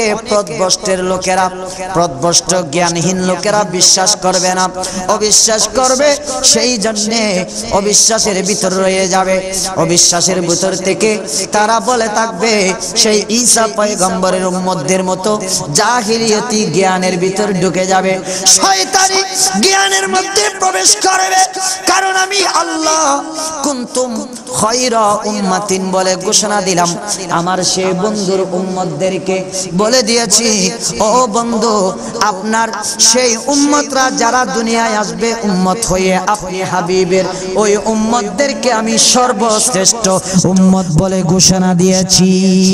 প্রদভষ্ট জ্ঞানহীন লোকেরা বিশ্বাস করবে না, অবিশ্বাস করবে। সেই জন্যে অবিশ্বাসের ভিতর রয়ে যাবে। অবিশ্বাসের ভিতর থেকে তারা বলে থাকবে সেই ঈসা পয়গম্বরের উম্মতদের মতো জাহিলিয়াতি জ্ঞানের ভিতর ঢুকে যাবে, শয়তানি জ্ঞানের মধ্যে প্রবেশ করবে। কারণ আমি আল্লাহ কুনতুম খায়রা উম্মাতিন বলে ঘোষণা দিলাম। আমার সেই বন্ধুর উম্মতদেরকে বলে দিয়েছি, ও বন্ধু, আপনার সেই উম্মতরা যারা দুনিয়ায় আসবে উম্মত হয়ে আপনি হাবিবের ওই উম্মতদেরকে আমি সর্বশ্রেষ্ঠ উম্মত বলে ঘোষণা দিয়েছি।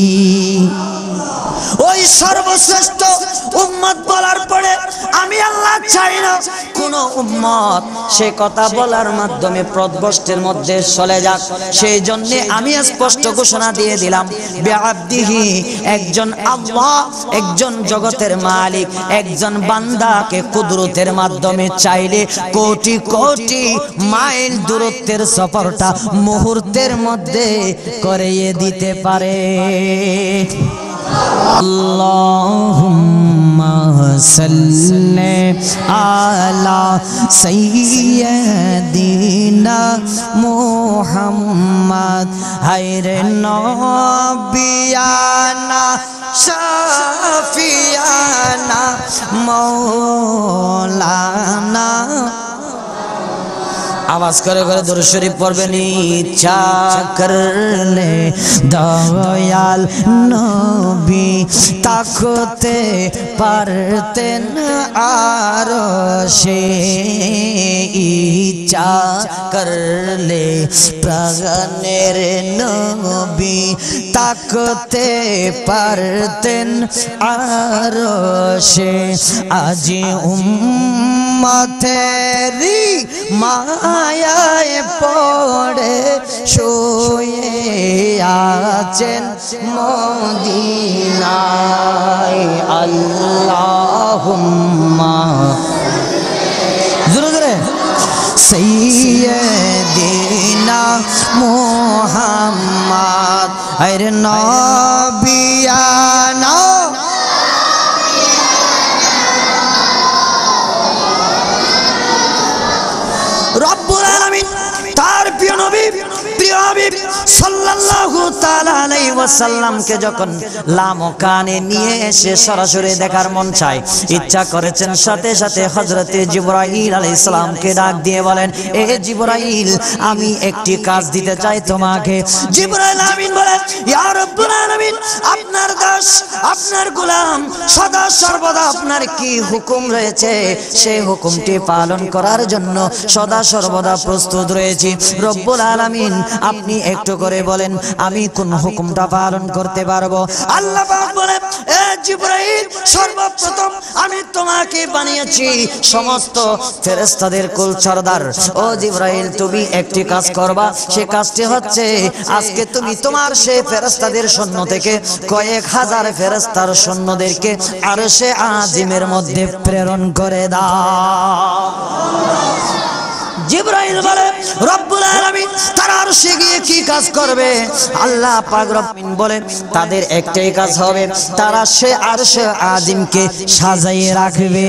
ওই সর্বশ্রেষ্ঠ উম্মত বলার পরে আমি আল্লাহ চাই না কোন উম্মত সে কথা বলার মাধ্যমে প্রদভষ্টের মধ্যে চলে যাক। সেই জন্য আমি স্পষ্ট ঘোষণা দিয়ে দিলাম, বিআব্দিহি একজন আল্লাহ, একজন জগতের মালিক, একজন বান্দাকে কুদরতের মাধ্যমে চাইলে কোটি কোটি মাইল দূরত্বের সফরটা মুহূর্তের মধ্যে করিয়ে দিতে পারে। আল্লাহুম্মা সাল্লি আলা সাইয়্যিদিনা মুহাম্মদ হায়রে নবিয়ানা শাফিয়ানা মাওলানা। आवाज करे करे दुरूद शरीफ पढ़বেন। इच्छा करले दयाल नबी ताकते पारतेन आरशे। इच्छा करले प्राणेर नबी ताकते पारतेन आरशे। আজি উম্মতেরি মায়ায় পড়ে শুয়ে আছেন মদিনায়। আল্লাহুম্মা জোরে জোরে সাইয়্যিদিনা মুহাম্মদ আরে নবিয়ানা রব্বুল আলামিন তার প্রিয় নবী প্রিয় হাবিব সাল্লাল্লাহু তাআলা আলাইহি ওয়াসাল্লামকে যখন লামকানে নিয়ে এসে সরাসরি দেখার মন চায়, ইচ্ছা করেছেন সাথে সাথে হযরতে জিবরাইল আলাইহিস সালামকে ডাক দিয়ে বলেন, এ জিবরাইল, আমি একটি কাজ দিতে চাই তোমাকে। জিবরাইল আমিন বলেন, ইয়া রব্বুল আলামিন, আপনার দাস আপনার গোলাম সদা সর্বদা আপনার কি হুকুম রয়েছে সেই হুকুমটি পালন করার জন্য সদা সর্বদা প্রস্তুত রয়েছি। রব্বুল আলামিন, আপনি একটু করে বলেন আমি কোন হুকুমটা পালন করতে পারবো। আল্লাহ পাক বলেন, এ জিবরাইল, সর্বপ্রথম আমি তোমাকে বানিয়েছি সমস্ত ফেরেশতাদের কুল সরদার। ও জিবরাইল, তুমি একটি কাজ করবা, সে কাজটি হচ্ছে আজকে তুমি তোমার সেই ফেরেশতাদের সৈন্য থেকে কয়েক হাজার ফেরেশতার সৈন্যদেরকে আরশে আজিমের মধ্যে প্রেরণ করে দাও। জিবরাইল বলে রব্বুল আলামিন তারা আরশে গিয়ে কি কাজ করবে? আল্লাহ পাক রব্বিন বলে তাদের একটাই কাজ হবে, তারা সে আরশে আজিমকে সাজিয়ে রাখবে।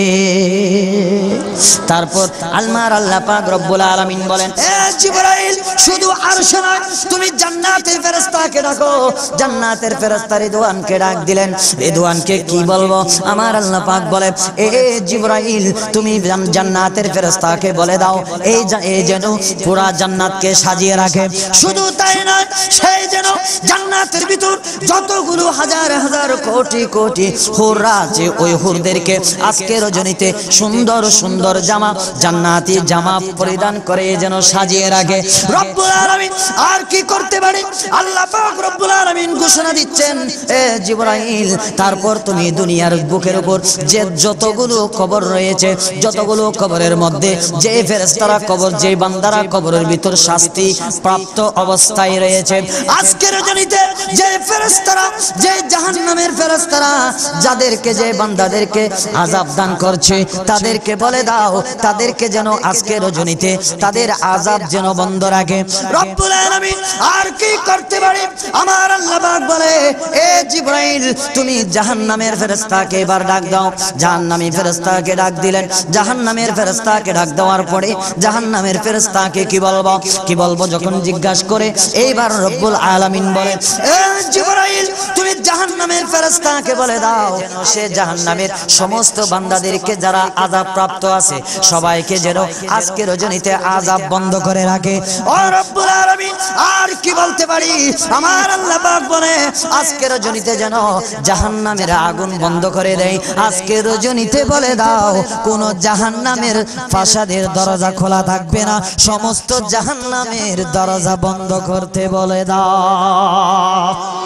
তারপর আল্লাহ পাক রব্বুল আলামিন বলেন, এ জিবরাইল শুধু আরশে নয়, তুমি জান্নাতের ফেরেশতাকে ডাকো। জান্নাতের ফেরেশতা রিদওয়ানকে ডাক দিলেন। রিদওয়ানকে কি বলবো? আমার আল্লাহ পাক বলে, এ জিবরাইল তুমি জান্নাতের ফেরেশতাকে বলে দাও এই যেন পুরা জান্নাতকে সাজিয়ে রাখে। শুধু তাই নয়, সেই যেন জান্নাতের ভিতর যতগুলো হাজার হাজার কোটি কোটি হুররা আছে, ওই হুরদেরকে আজকে রজনীতে সুন্দর সুন্দর জামা, জান্নাতি জামা পরিধান করে যেন সাজিয়ে রাখে। রব্বুল আলামিন আর কি করতে পারে? আল্লাহ পাক রব্বুল আলামিন ঘোষণা দিচ্ছেন, এ জিবরাইল তারপর তুমি দুনিয়ার বুকের উপর যে যতগুলো কবর রয়েছে, যতগুলো কবরের মধ্যে যে ফেরেশতারা কবর, যে বান্দারা কবরের ভিতর শাস্তি প্রাপ্ত অবস্থায় রয়েছে, আজকের রজনীতে যে ফেরেশতারা, যে জাহান্নামের ফেরেশতারা যাদেরকে, যে বান্দাদেরকে আযাব দান করছে, তাদেরকে বলে দাও তাদেরকে যেন আজকের রজনীতে তাদের আযাব যেন বন্ধ রাখে। রব্বুল আলামিন আর কি করতে পারে? আমার আল্লাহ পাক বলে, এ জিবরাইল তুমি জাহান্নামের ফেরেশতাকে এবার ডাক দাও। জাহান্নামী ফেরেশতাকে ডাক দিলেন। জাহান্নামের ফেরেশতাকে ডাক দেওয়ার পরে জাহান্নামের ফেরেশতাকে কি বলবো যখন জিজ্ঞাসা করে, এইবার রব্বুল আলামিন বলে, এ জিবরাইল তুমি জাহান্নামের ফেরেশতাকে বলে দাও সে জাহান্নামের সমস্ত বান্দাদেরকে যারা আযাব প্রাপ্ত আছে সবাইকে যেন আজকে রজনীতে আযাব বন্ধ করে রাখে। ও রব্বুল আলামিন আর কি বলতে পারি? আমার আল্লাহ পাক বলে, আজকে রজনীতে যেন জাহান্নামের আগুন বন্ধ করে দেয়। আজকে রজনীতে বলে দাও কোন জাহান্নামের ফাসাদের দরজা খোলা থাকবে না, সমস্ত জাহান্নামের দরজা বন্ধ করতে বলে দাও।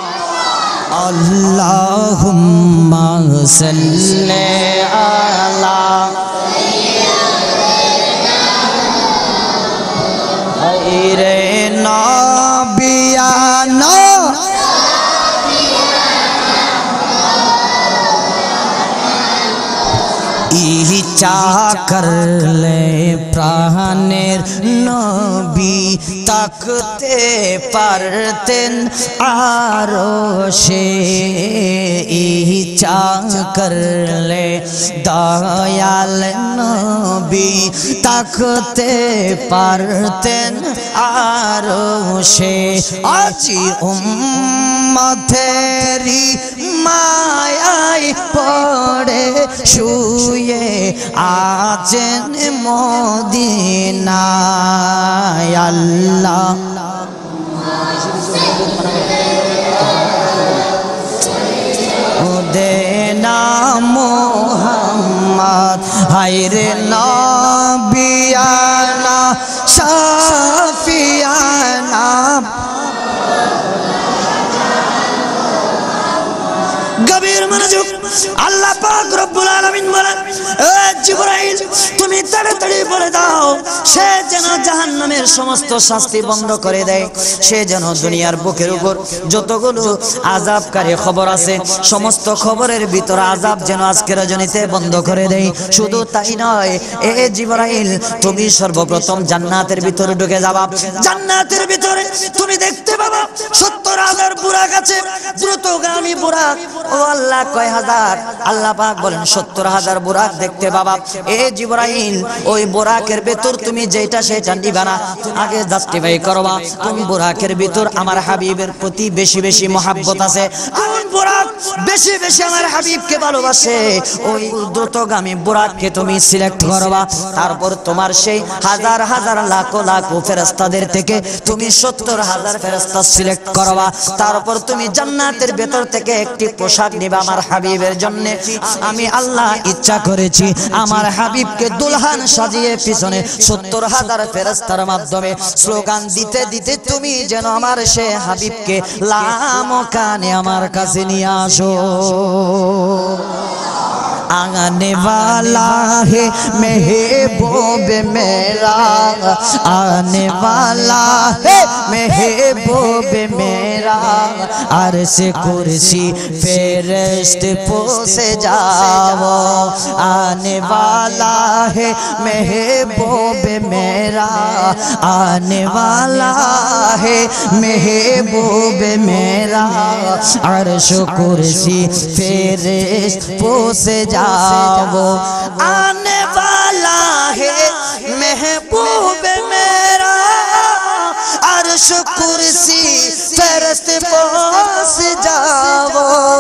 আল্লাহুম্মা সাল্লি আলা খায়রে নবিয়ানা ইচ্ছা করলে প্রাণের নবী তাকতে পারতেন আরশে। ইচ্ছা করলে দয়াল নবী তাকতে পারতেন আরশে। আজি উম্মতেরি মায়ায় পড়ে শুয়ে আছেন মদিনায়। আল্লাহ দেনা মুহাম্মদ হায়রে নবিয়ানা শাফিয়ানা। গভীর মনোযোগ। আল্লাহ পাক রব্বুল আলামিন বলেন, এ জিবরাইল তুমি তাড়াতাড়ি বলে দাও সে যেন জাহান্নামের সমস্ত শাস্তি বন্ধ করে দেয়। সে যেন দুনিয়ার বুকের উপর যতগুলো আযাবকারী খবর আছে সমস্ত খবরের ভিতর আযাব যেন আজকের রজনীতে বন্ধ করে দেয়। শুধু তাই নয়, এ জিবরাইল তুমি সর্বপ্রথম জান্নাতের ভিতরে ঢুকে যাবা। জান্নাতের ভিতরে তুমি দেখতে পাবা ৭০,০০০ বুরাক আছে, দ্রুতগামী বুরাক। ও আল্লাহ কয় হাজার? আল্লাহ পাক বলেন ৭০,০০০ বুরাক দেখতে পাবা। এ জিবরাইল ওই বুরাকের ভিতর তুমি যেটা সেটা নিবা না, আগে জাস্টিফাই করবা কোন বুরাকের ভিতর আমার হাবিবের প্রতি বেশি বেশি মহব্বত আছে, কোন বুরাক বেশি বেশি আমার হাবিবকে ভালোবাসে, ওই দ্রুতগামী বুরাককে তুমি সিলেক্ট করবা। তারপর তোমার সেই হাজার হাজার লাখো লাখো ফেরেশতাদের থেকে তুমি ৭০,০০০ ফেরেশতা সিলেক্ট করবা। তারপর তুমি জান্নাতের ভেতর থেকে একটি পোশাক নিবা আমার হাবিবের জন্য। আমি আল্লাহ ইচ্ছা করেছি আমার হাবিবকে দুলহান সাজিয়ে পিছনে ৭০,০০০ ফেরেশতার মাধ্যমে স্লোগান দিতে দিতে তুমি যেন আমার সে হাবিবকে লামকানে আমার কাছে নিয়ে আসো। आने वाला है महबूब मेरा, आने वाला है महबूब मेरा। अर्श कुर्सी फेरिश्ते पोसे जाओ, आने वाला है महबूब मेरा, आने वाला है महबूब मेरा। अर्श कुर्सी फेरिश्ते पोसे जाओ, आने वाला है महबूब मेरा। अर्श कुर्सी फेरिश्ते पोस जाओ,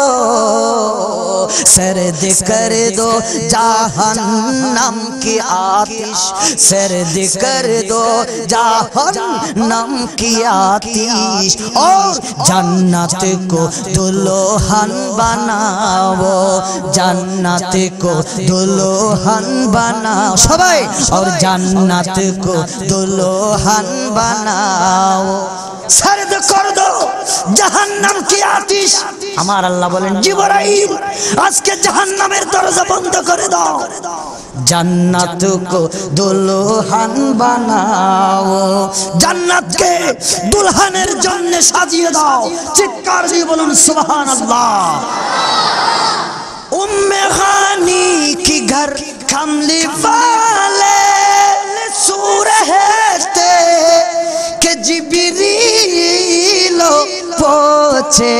सर्द कर दो जहन्नम की आतिश, सर्द कर दो जहन्नम की आतिश। और जन्नत को दुल्हन बनाओ, जन्नत को दुल्हन बनाओ सबाई, और जन्नत को दुल्हन बनाओ। सर्द कर दो जहन्नम की आतिश। আমার আল্লাহ বলেন জিবরাইল আজকে জাহান্নামের দরজা বন্ধ করে দাও, জান্নাত को দুলহান বানাও, জান্নাতকে দুলহানের জন্য সাজিয়ে দাও। চিৎকার দিয়ে বলুন সুবহানাল্লাহ। উম্মে হানি কি ঘর কামলি वाले सूरहते के जिबरील পৌঁছে।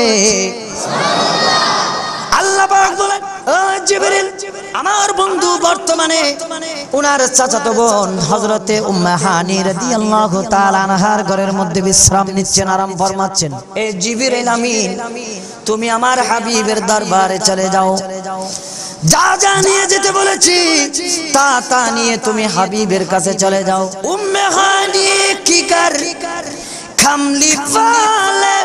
আল্লাহ পাক বলেন ও জিবরিল, আমার বন্ধু বর্তমানে ওনার চাচাতো বোন হযরতে উম্মে হানি রাদিয়াল্লাহু তাআলা আনহার ঘরের মধ্যে বিশ্রাম নিচ্ছেন, আরাম ফরমাচ্ছেন। এ জিবরিল আমিন, তুমি আমার হাবিবের দরবারে চলে যাও, যা যা নিয়ে যেতে বলেছি তা তা নিয়ে তুমি হাবিবের কাছে চলে যাও। উম্মে হানি কি কর কামলি वाले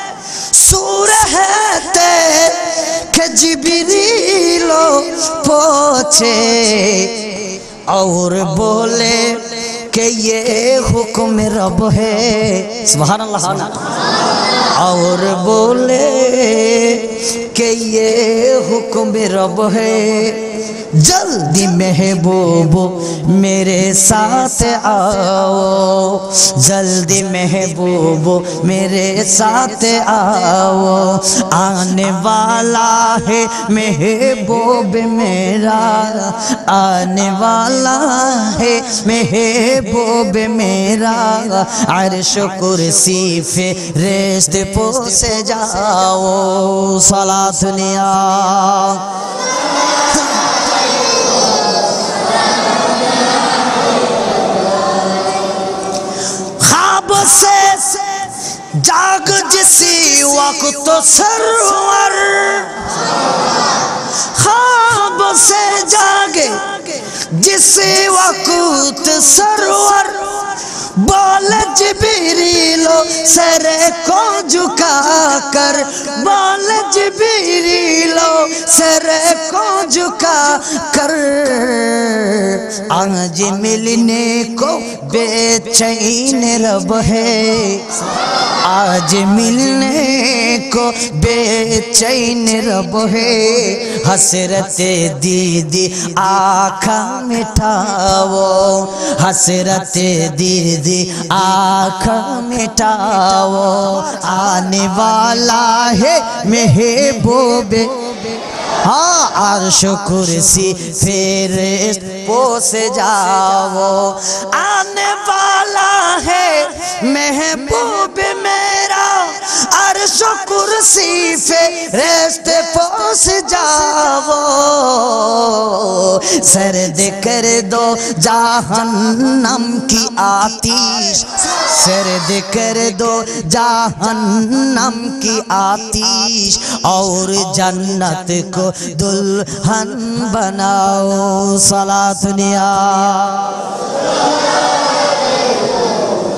सूरहते के जिबरील पहुंचे और बोले कि ये हुक्म रब है। सुभान अल्लाह। और बोले कि ये हुक्म रब है, जल्दी महबूब मेरे साथ आओ, जल्दी महबूब मेरे साथ आओ। आने वाला है महबूब मेरा, आने वाला है महबूब मेरा। अर्श कुर्सी फेरिश्ते पोसे जाओ, सलात दुनिया। से जाग जिसी वक्त सरवर, ख्वाब से जागे जिसी वक्त सरवर। बोले जिबरीलो सरे को झुका कर, बोले जिबरीलो सरे को झुका कर। आज मिलने को बेचैन रब है, आज मिलने को बेचैन रब है। हसरते दीदी आँखा मिटाओ, हसरते दीदी आँखा मिटाओ। आने वाला है महबूब, हाँ अर्श कुर्सी फेरिश्ते पोसे जाओ। आने वाला है महबूब मेरा, अर्श कुर्सी फेरिश्ते पोसे जाओ। सर्द कर दो जहन्नम की आतिश, सर्द कर दो जहन्नम की आतिश। और जन्नत को दुल्हन बनाओ, सलात दुनिया।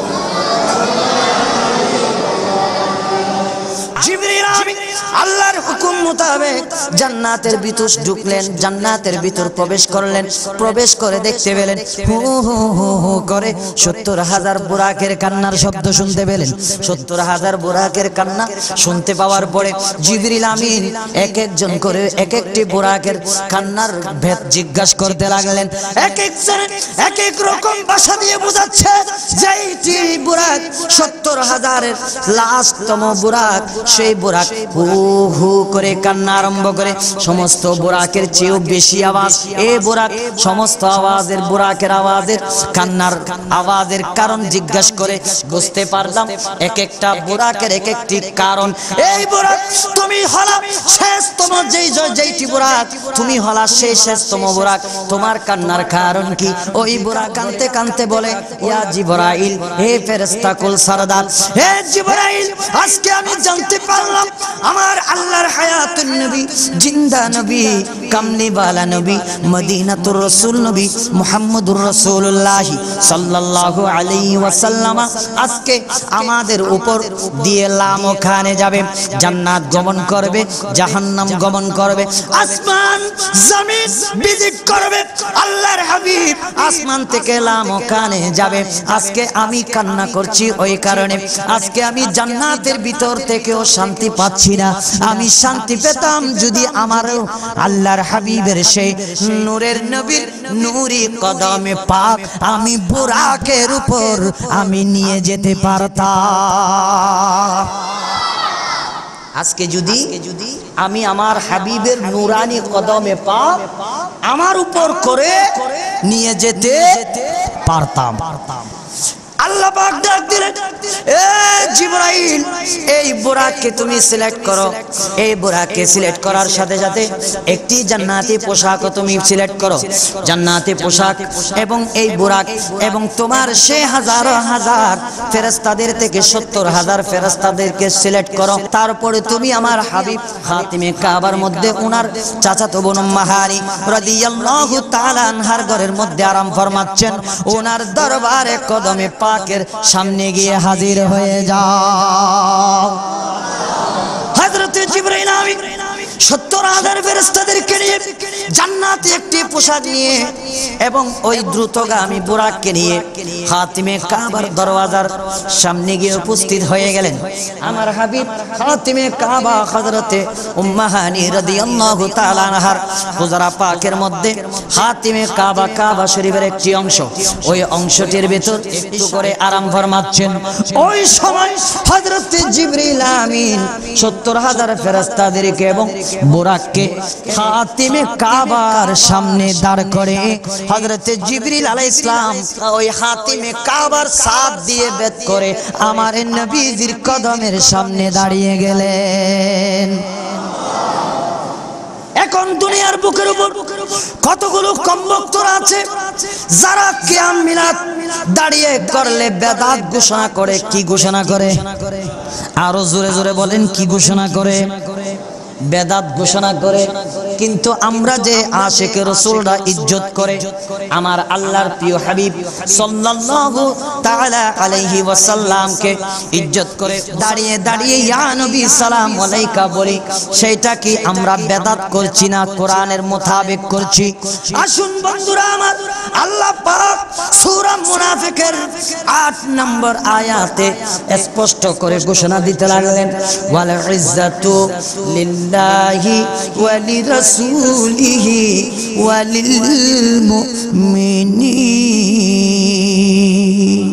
जिब्रील अल्लाहर হুকুম মোতাবেক জান্নাতের ভিতর ঢুকলেন, জান্নাতের ভিতর প্রবেশ করলেন। প্রবেশ করে দেখতে পেলেন হু হু হু হু করে 70,000 বুরাকের কান্নার শব্দ শুনতে পেলেন। 70,000 বুরাকের কান্না শুনতে পাওয়ার পরে জিবরিল আমিন এক একজন করে এক একটি বুরাকের কান্নার ভেদ জিজ্ঞাসা করতে লাগলেন। এক একজন এক এক রকম ভাষা দিয়ে বোঝাচ্ছে যে এইটি বুরাক 70,000-এর লাস্টতম বুরাক। সেই বুরাক হু হু করে কান্না আরম্ভ করে। সমস্ত বুরাকের চেয়েও বেশি আওয়াজ এই বুরাক। সমস্ত আওয়াজের বুরাকের আওয়াজের কান্নার আওয়াজের কারণ জিজ্ঞাসা করে বুঝতে পারলাম এক একটা বুরাকের এক একটি কারণ। এই বুরাক তুমি হলা শেষতম, যেইটি বুরাক তুমি হলা সেই শেষতম বুরাক। তোমার কান্নার কারণ কি? ওই বুরাক কানতে কানতে বলে ইয়া জিবরাইল, হে ফেরেশতা কুল সারদার, হে জিবরাইল, আজকে আমি জানতে পারলাম আমার আল্লাহর হায়াতুন নবী, জিন্দা নবী, কামলি বালা নবী, মদিনাতুর রাসূল নবী মুহাম্মদুর রাসূলুল্লাহ সাল্লাল্লাহু আলাইহি ওয়াসাল্লাম আজকে আমাদের উপর দিয়ে লামখানে যাবে, জান্নাত গমন করবে, জাহান্নাম গমন করবে, আসমান জমিন ভিজিট করবে। আল্লাহর হাবিব আসমান থেকে লামখানে যাবে। আজকে আমি কান্না করছি ওই কারণে, আজকে আমি জান্নাতের ভিতর থেকেও শান্তি পাচ্ছি না। আমি শান্তি পেতাম যদি আমার আল্লাহর হাবিবের সেই নূরের নবীর নূরি কদমে পাক আমি বুরাকের উপর আমি নিয়ে যেতে পারতাম। আজকে যদি আমি আমার হাবিবের নূরানি কদমে পাক আমার উপর করে নিয়ে যেতে পারতাম। আল্লাহ পাক ডাক দিলেন, এ জিবরাইল, এই বুরাককে তুমি সিলেক্ট করো। এই বুরাককে সিলেক্ট করার সাথে সাথে একটি জান্নাতি পোশাকও তুমি সিলেক্ট করো। জান্নাতি পোশাক এবং এই বুরাক এবং তোমার সে হাজার হাজার ফেরেশতাদের থেকে 70,000 ফেরেশতাদেরকে সিলেক্ট করো। তারপরে তুমি আমার হাবিব খাতিমে কাবার মধ্যে ওনার চাচাতো বোন মাহারি রাদিয়াল্লাহু তাআলা আনহার ঘরের মধ্যে আরাম ফরমাচ্ছেন। ওনার দরবারে কদমে পাকের সামনে গিয়ে হাজির হয়ে যাও। হযরত জিবরাইল আমিন 70,000 ফেরেশতাদেরকে নিয়ে জান্নাতে একটি পোশাক নিয়ে এবং ওই দ্রুতগামী বুরাককে নিয়ে খাতিমে কাবার দরওয়াজার সামনে গিয়ে উপস্থিত হয়ে গেলেন। আমার হাবিব খাতিমে কাবা হযরতে উম্মে হানি রাদিয়াল্লাহু তাআলা আনহার হুজরা পাকের মধ্যে খাতিমে কাবা, কাবা শরীফের একটি অংশ, ওই অংশটির ভিতর একটু করে আরাম ফরমাচ্ছেন। ওই সময় হযরতে জিবরিল আমিন 70,000 ফেরেশতাদেরকে এবং বুরাককে খাতিমে কাবার সামনে দাঁড় করে হযরতে জিবরিল আলাইহিস সালাম ওই খাতিমে কাবার সাথ দিয়ে বেদ করে আমার নবীজির কদমের সামনে দাঁড়িয়ে গেলেন। এখন দুনিয়ার বুকের উপর কতগুলো কমবক্তরা আছে যারা কিয়াম মিলাদ দাঁড়িয়ে করলে বেদাত ঘোষণা করে। কি ঘোষণা করে? আরো জোরে জোরে বলেন, কি ঘোষণা করে? বেদাত ঘোষণা করে। কিন্তু আমরা যে আশিক রাসূলরা ইজ্জত করে, আমার আল্লাহর প্রিয় হাবিব সাল্লাল্লাহু তাআলা আলাইহি ওয়াসাল্লামকে ইজ্জত করে দাঁড়িয়ে দাঁড়িয়ে ইয়া নবী সালাম আলাইকা বলি, সেটা কি আমরা বেদাত করছি না কোরআনের মোতাবেক করছি? আসুন বন্ধুরা আমার, আল্লাহ পাক সূরা মুনাফিকের 8 নম্বর আয়াতে স্পষ্ট করে ঘোষণা দিতে লাগলেন, ওয়াল ইজ্জাতু লিল্লাহি ওয়া লিরাসূলিহি ওয়া লিল মুমিনিন।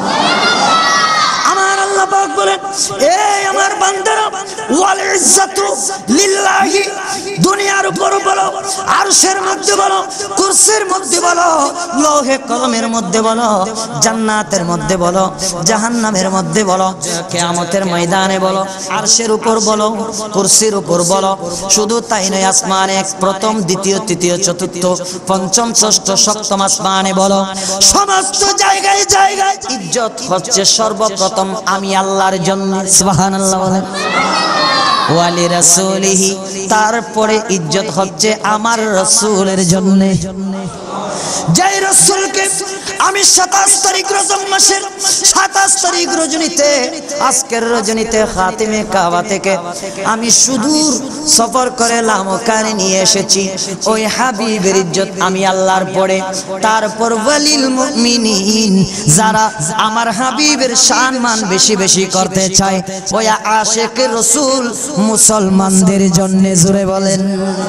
আমার আল্লাহ পাক বলেন, এই আমার বান্দারা, ওয়াল ইজ্জাতু লিল্লাহি, দুনিয়ার উপর বলো, আরশের মধ্যে বলো, কুরসির মধ্যে বলো, লৌহে কলমের মধ্যে বলো, জান্নাতের মধ্যে বলো, জাহান্নামের মধ্যে বলো, কিয়ামতের ময়দানে বলো, আরশের উপর বলো, কুরসির উপর বলো। শুধু তাই নয়, আসমানে প্রথম, দ্বিতীয়, তৃতীয়, চতুর্থ, পঞ্চম, ষষ্ঠ, সপ্তম আসমানে বলো, সমস্ত জায়গায় জায়গায় ইজ্জত হচ্ছে সর্বপ্রথম আমি আল্লাহর জন্য। সুবহানাল্লাহ বলেন। ওয়ালি রাসূলিহি, তারপরে ইজ্জত হচ্ছে আমার রাসূলের জন্য। যে রাসূলকে আমি 27 তারিখ রজব মাসের 27 তারিখ রজনীতে, আজকের রজনীতে খাতিমে কাবা থেকে আমি সুদূর সফর করে লামকানে নিয়ে এসেছি, ওই হাবিবের ইজ্জত আমি আল্লাহর পরে, তারপর ওয়ালিল মুমিনিন যারা আমার হাবিবের সম্মান বেশি বেশি করতে চায়, ওই আশিক রাসূল মুসলমানদের জন্য জোরে বলেন।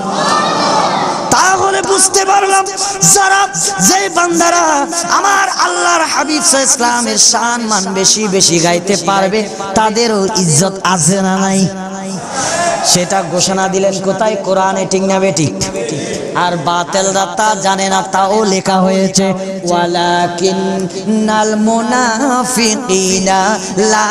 তাহলে বুঝতে পারলাম যারা যে বান্দারা আমার আল্লাহর হাবিব সাল্লাল্লাহু আলাইহি ওয়াসাল্লামের সম্মান বেশি বেশি গাইতে পারবে তাদেরও ইজ্জত আছে না নাই? সেটা ঘোষণা দিলেন কোথায়? কোরআনে, ঠিক না বেঠিক? আর বাতিলরা তা জানে না, তাও লেখা হয়েছে ওয়ালাকিন্নাল মুনাফিকিনা লা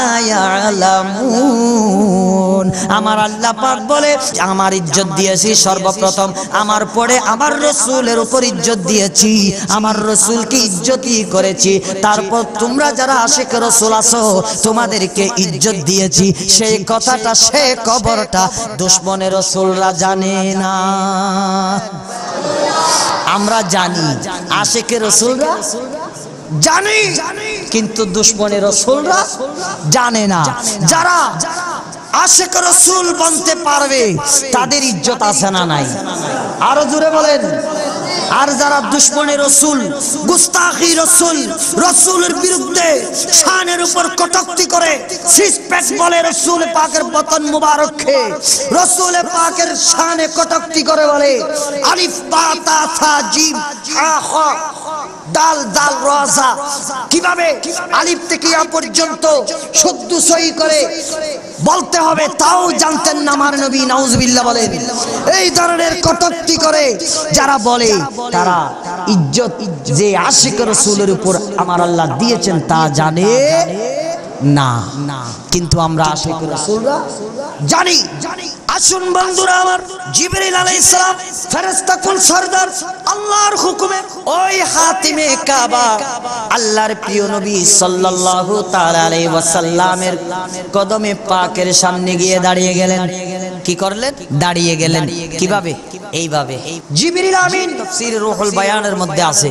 ইয়ালামুন। আমার আল্লাহ পাক বলে আমার ইজ্জত দিয়েছি সর্বপ্রথম, আমার পরে আমার রাসূলের উপর ইজ্জত দিয়েছি, আমার রাসূলকে ইজ্জতই করেছি, তারপর তোমরা যারা আশিক রাসূল আছো তোমাদেরকে ইজ্জত দিয়েছি। সেই কথাটা, সে খবরটা দুশমনের রাসূলরা জানে না। আমরা জানি, আশিকের রাসূলরা জানি, কিন্তু দুশমনের রাসূলরা জানে না। যারা আশিক রাসূল বনতে পারবে তাদের ইজ্জত আছে না নাই? আরো জোরে বলেন। আর যারা দুশমনের রাসূল, গুস্তাখি রাসূল, রাসূলের বিরুদ্ধে শানের উপর কটূক্তি করে, সিসপেট বলে রাসূল পাকের পতন মুবারককে, রাসূল পাকের শানে কটূক্তি করে বলে আলিফ বা তা থা জিম হা খা দাল দাল রাজা, কিভাবে আলিফ থেকে ইয়া পর্যন্ত শুদ্ধ সহি করে বলতে হবে তাও জানতেন না আমার নবী, নাউজুবিল্লাহ বলেন। এই ধরনের কটূক্তি করে যারা বলে, তারা ইজ্জত যে আশিক রাসূলের উপর আমার আল্লাহ দিয়েছেন তা জানে না। কিন্তু আমরা আশিক রাসূলরা জানি। আসুন বন্ধুরা আমার, জিবরিল আলাইহিস সালাম ফেরেশতা কুল সরদার আল্লাহর হুকুমে ওই হাতিমে কাবা আল্লাহর প্রিয় নবী সাল্লাল্লাহু তাআলা আলাইহি ওয়াসাল্লামের কদমে পাকের সামনে গিয়ে দাঁড়িয়ে গেলেন। কি করলেন? দাঁড়িয়ে গেলেন। কিভাবে? এইভাবে। জিবরিল আমিন তাফসীর রূহুল বায়ানের মধ্যে আছে,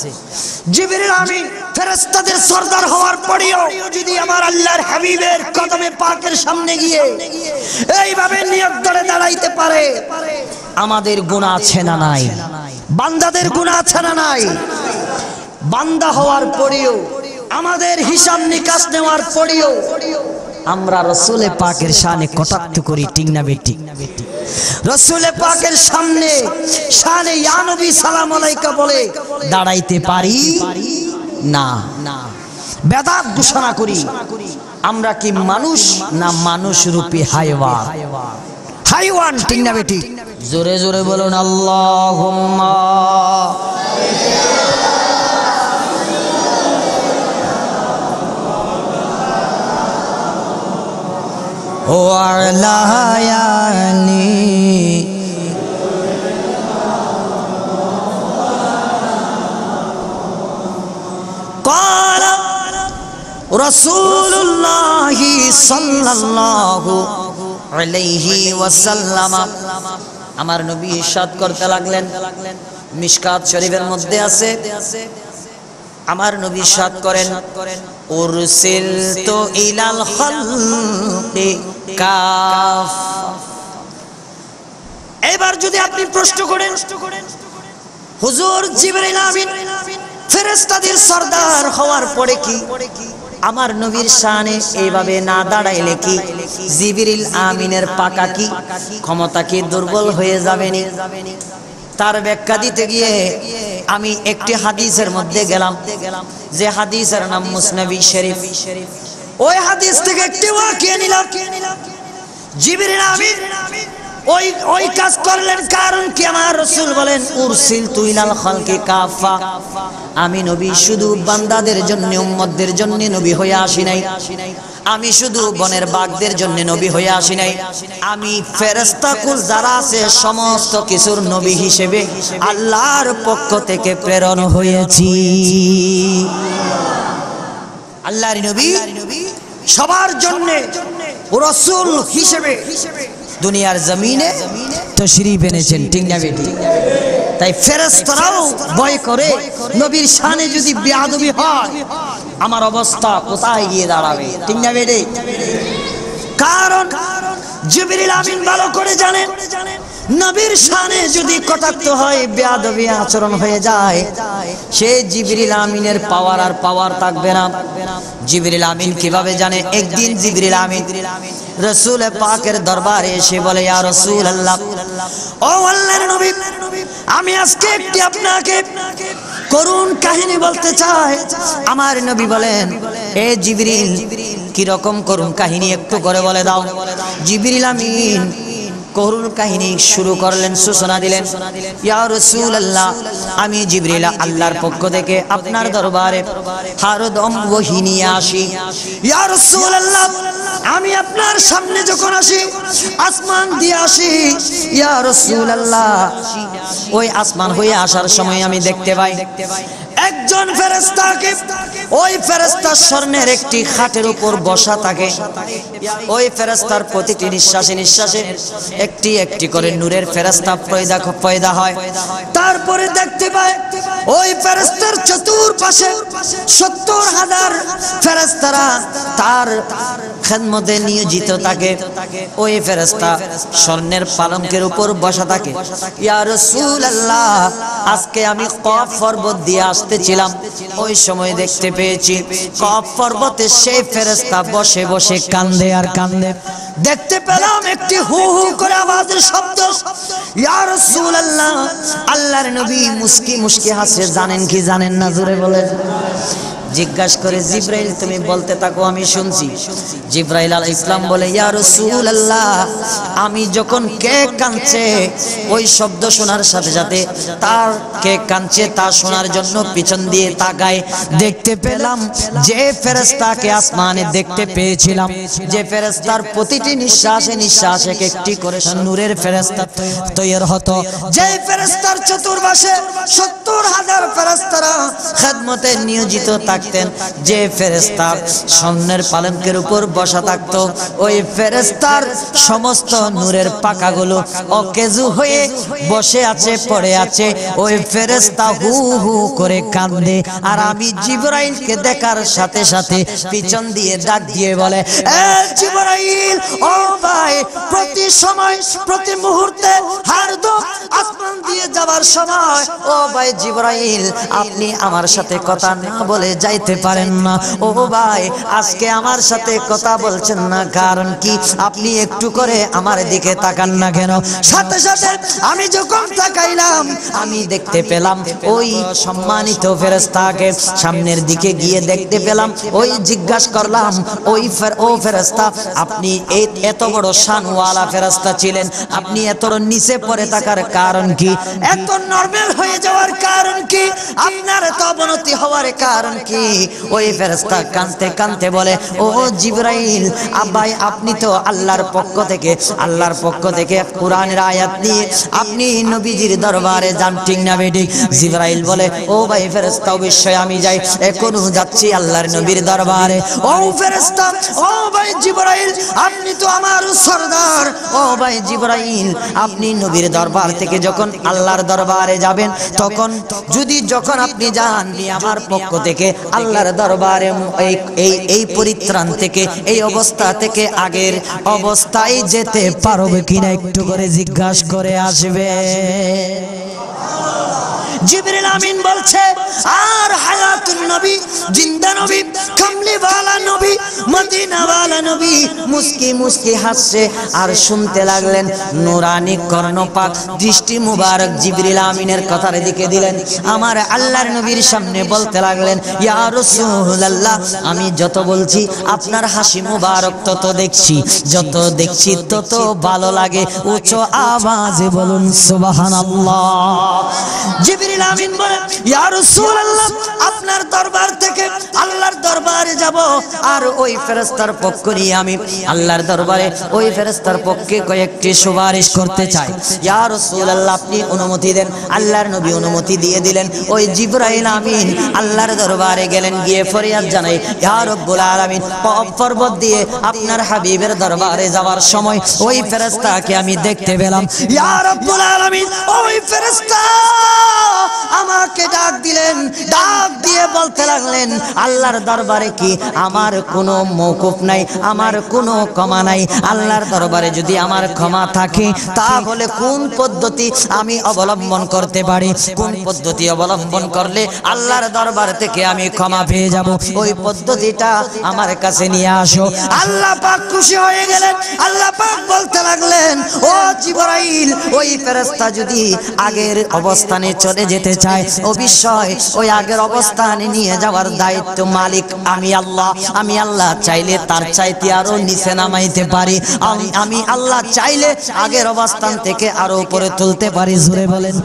জিবরিল আমিন ফেরেশতাদের সরদার হওয়ার পরেও যদি আমার আল্লাহর হাবিবের কদমে পাকের সামনে গিয়ে এইভাবে নিয়ত ধরে দাঁড়াইতে পারে, আমাদের গুনাহ আছে না নাই? বান্দাদের গুনাহ আছে না নাই? বান্দা হওয়ার পরেও, আমাদের হিসাব নিকাশ নেওয়ার পরেও আমরা রাসূলে পাকের শানে কটাক্ষ করি, ঠিক না বেঠিক? রাসূলে পাকের সামনে শানে ইয়া নবী সালাম আলাইকা বলে দাঁড়াইতে পারি না, বেদাত ঘোষণা করি। আমরা কি মানুষ না মানুষ রূপী হাইওয়ান? হাইওয়ান, ঠিক না বেঠিক? জোরে জোরে বলুন আল্লাহুম্মা। ও আলা আলি قال رسول الله صلى الله عليه وسلم। আমার নবী ইরশাদ করতে লাগলেন, মিশকাত শরীফের মধ্যে আছে, আমার নবী ইরশাদ করেন উরসিলতু ইলাল খালকি কাফ। এবার যদি আপনি প্রশ্ন করেন, হুজুর জিবরিল আমিন ফেরেশতাদের সরদার হওয়ার পরে কি আমার নবীর শানে এইভাবে না দাঁড়াইলে কি জিবরিল আমিনের পাকা কি ক্ষমতা কি দুর্বল হয়ে যাবেনি? তার ব্যাখ্যা দিতে গিয়ে আমি একটি হাদিসের মধ্যে গেলাম, যে হাদিসের নাম মুসনাবি শরীফ। ওই হাদিস থেকে একটি ওয়াকিয়া নিলাম। জিবরিল আমিন ওই কাজ করলেন কারণ কি? আমার রাসূল বলেন উরসিলতু ইলাল খালকি কাফা, আমি নবী শুধু বান্দাদের জন্য, উম্মতদের জন্য নবী হয়ে আসি নাই, আমি শুধু বনের বাঘদের জন্য নবী হয়ে আসি নাই, আমি ফেরেশতা কুল যারা আছে সমস্ত কিছুর নবী হিসেবে আল্লাহর পক্ষ থেকে প্রেরণ হয়েছি। আল্লাহর নবী সবার জন্য রাসূল হিসেবে দুনিয়ার জমিনে তাশরীফ এনেছেন, ঠিক না বেঠিক? তাই ফেরেশতারাও ভয় করে নবীর শানে যদি বেয়াদবি হয় আমার অবস্থা কোথায় গিয়ে দাঁড়াবে, ঠিক না বেটে? কারণ জিবরিল আমিন ভালো করে জানেন নবীর শানে যদি কটাক্ষ হয়, বেয়াদবি আচরণ হয়ে যায়, সে জিবরিল আমিনের পাওয়ার আর পাওয়ার থাকবে না। জিবরিল আমিন কিভাবে জানে? একদিন জিবরিল আমিন রাসূল পাকের দরবারে এসে বলে, ইয়া রাসূলুল্লাহ, ও আল্লাহর নবী, আমি আজকে একটি আপনাকে করুণ কাহিনী বলতে চাই। আমার নবী বলেন, এ জিবরিল, কি রকম করুণ কাহিনী একটু করে বলে দাও। জিবরিল আমিন করুণ কাহিনী শুরু করলেন, সূচনা দিলেন, ইয়া রাসূলুল্লাহ, আমি জিবরিল আল্লাহর পক্ষ থেকে আপনার দরবারে হরদম ওহী নিয়ে আসি। ইয়া রাসূলুল্লাহ, আমি আপনার সামনে যখন আসি, আসমান দিয়ে আসি, ইয়া রাসূলুল্লাহ, ওই আসমান হয়ে আসার সময় আমি দেখতে পাই একজন ফেরেশতাকে, ওই ফেরেশতার স্বর্ণের একটি খাটের উপর বসা থাকে। ওই ফেরেশতার প্রতিটি নিঃশ্বাসে নিঃশ্বাসে একটি একটি করে নূরের ফেরেশতা পয়দা হয়। তারপরে দেখতে পায় ওই ফেরেশতার চতুর্পাশে ৭০,০০০ ফেরেশতারা তার খেদমতে নিয়োজিত থাকে। ওই ফেরেশতা স্বর্ণের পালঙ্কের উপর বসা থাকে। ইয়া রাসূলুল্লাহ, আজকে আমি কফ পর্বত দিয়ে আসতেছিলাম, ওই সময় দেখতে পেয়েছি কফ পর্বতে সেই ফেরেশতা বসে বসে কান্দে আর কান্দে। দেখতে পেলাম একটি হু হু করে আওয়াজের শব্দ। ইয়া রাসূলুল্লাহ, আল্লাহর নবী মুস্কি মুস্কি হাসে। জানেন কি জানেন না? জোরে বলেন। জিজ্ঞাসা করে, জিবরাইল তুমি বলতে থাকো, আমি শুনছি। জিবরাইল আলাইহিস সালাম বলে, ইয়া রাসূলুল্লাহ, আমি যখন কে কাঁদছে ওই শব্দ শোনার সাথে সাথে তার কে কাঁদছে তা শোনার জন্য পিছন দিয়ে তাকায়, দেখতে পেলাম যে ফেরেশতাকে আসমানে দেখতে পেয়েছিলাম, যে ফেরেশতার প্রতিটি নিঃশ্বাসে নিঃশ্বাসে একটি করে নূরের ফেরেশতা তৈরি হতো, যে ফেরেশতার চতুর্পাশে ৭০,০০০ ফেরেশতারা খেদমতে নিয়োজিত থাকতেন, যে ফেরেশতা স্বর্ণের পালঙ্কের উপর বসা থাকতো, ওই ফেরেশতার সমস্ত নূরের পাকাগুলো অকেজু হয়ে বসে আছে, পড়ে আছে। ওই ফেরেশতা হু হু করে কান্দে। আর আমি জিবরাইলকে দেখার সাথে সাথে পিছন দিয়ে ডাক দিয়ে বলে, এ জিবরাইল, ও ভাই, প্রতি সময় প্রতি মুহূর্তে হরদম আসমান দিয়ে যাওয়ার সময়, ও ভাই জিবরাইল, আপনি আমার সাথে কথা না বলে যাইতে পারেন না। ও ভাই, আজকে আমার সাথে কথা বলছেন না, কারণ কি? আপনি একটু করে আমার দিকে তাকান না কেন? সাথে সাথে আমি যখন তাকাইলাম, আমি দেখতে পেলাম ওই সম্মানিত ফেরেশতাকে। সামনের দিকে গিয়ে দেখতে পেলাম, ওই জিজ্ঞাসা করলাম, ও ফেরেশতা, আপনি এত বড় শানওয়ালা ফেরেশতা ছিলেন, আপনি এত নিচে পড়ে থাকার কারণ কি? এত নরমাল হয়ে যাওয়ার কারণ কি? আপনার এত অবনতি হওয়ার কারণ কি? ওই ফেরেশতা কাঁদতে কাঁদতে বলে, ও জিবরাইল, ভাই, আপনি তো আল্লাহর পক্ষ থেকে কুরআনের আয়াত নিয়ে আপনি নবীজির দরবারে যান, ঠিক না বেঠিক? জিবরাইল বলে, ও ভাই ফেরেশতা, অবশ্যই আমি যাই, এখনো যাচ্ছি আল্লাহর নবীর দরবারে। ও ফেরেশতা, ও ভাই জিবরাইল, আপনি তো আমার সরদার। ও ভাই জিবরাইল, আপনি নবীর দরবার থেকে যখন আল্লাহর দরবারে যাবেন, যখন আপনি যান, আমার পক্ষ থেকে আল্লাহর দরবারে এই পরিত্রাণ থেকে, এই অবস্থা থেকে আগের অবস্থায় যেতে পারবে কিনা একটু করে জিজ্ঞাসা করে আসবে। জিবরিল আমিন বলছে, আর হায়াতুন নবী, জিন্দা নবী, কামলি ওয়ালা নবী, মদিনা ওয়ালা নবী মুস্কি মুস্কি হাসছে আর শুনতে লাগলেন। নূরানি কর্ণপাক দৃষ্টি মুবারক জিবরিল আমিনের কথার দিকে দিলেন। আমার আল্লাহর নবীর সামনে বলতে লাগলেন, ইয়া রাসূলুল্লাহ, আমি যত বলছি আপনার হাসি মুবারক তত দেখছি, যত দেখছি তত ভালো লাগে। উচ্চ আওয়াজে বলুন সুবহানাল্লাহ। জিবরিল আমিন বলে, ইয়া রাসূলুল্লাহ, আপনার দরবার থেকে আল্লাহর দরবারে যাব, আর ওই ফেরেশতার পক্ষ নিয়ে আমি আল্লাহর দরবারে ওই ফেরেশতার পক্ষে কয়েকটি সুপারিশ করতে চাই। ইয়া রাসূলুল্লাহ, আপনি অনুমতি দেন। আল্লাহর নবী অনুমতি দিয়ে দিলেন। ওই জিবরাইল আমিন আল্লাহর দরবারে গেলেন, গিয়ে ফরিয়াদ জানাই, ইয়া রব্বুল আলামিন, পর্বত দিয়ে আপনার হাবিবের দরবারে যাওয়ার সময় ওই ফেরেশতাকে আমি দেখতে পেলাম। ইয়া রব্বুল আলামিন, ওই ফেরেশতা আমাকে ডাক দিলেন, ডাক দিয়ে বলতে লাগলেন, আল্লাহর দরবারে কি আমার কোনো মওকুফ নাই, আমার কোনো ক্ষমা নাই? আল্লাহর দরবারে যদি আমার ক্ষমা থাকে, তাহলে কোন পদ্ধতি আমি অবলম্বন করতে পারি? কোন পদ্ধতি অবলম্বন করলে আল্লাহর দরবার থেকে আমি ক্ষমা পেয়ে যাব? ওই পদ্ধতিটা আমার কাছে নিয়ে আসো। আল্লাহ পাক খুশি হয়ে গেলেন। আল্লাহ পাক বলতে লাগলেন, ও জিবরাইল, ওই ফেরেশতা যদি আগের অবস্থানে চলে যেতে চায়, অবশ্যই ওই আগের অবস্থানে নিয়ে যাওয়ার দায়িত্ব মালিক আমি আল্লাহ। আমি আল্লাহ চাইলে তার চাইতে আরো নিচে নামাইতে পারি। আমি আল্লাহ চাইলে আগের অবস্থান থেকে আরো উপরে তুলতে পারি। জোরে বলেন।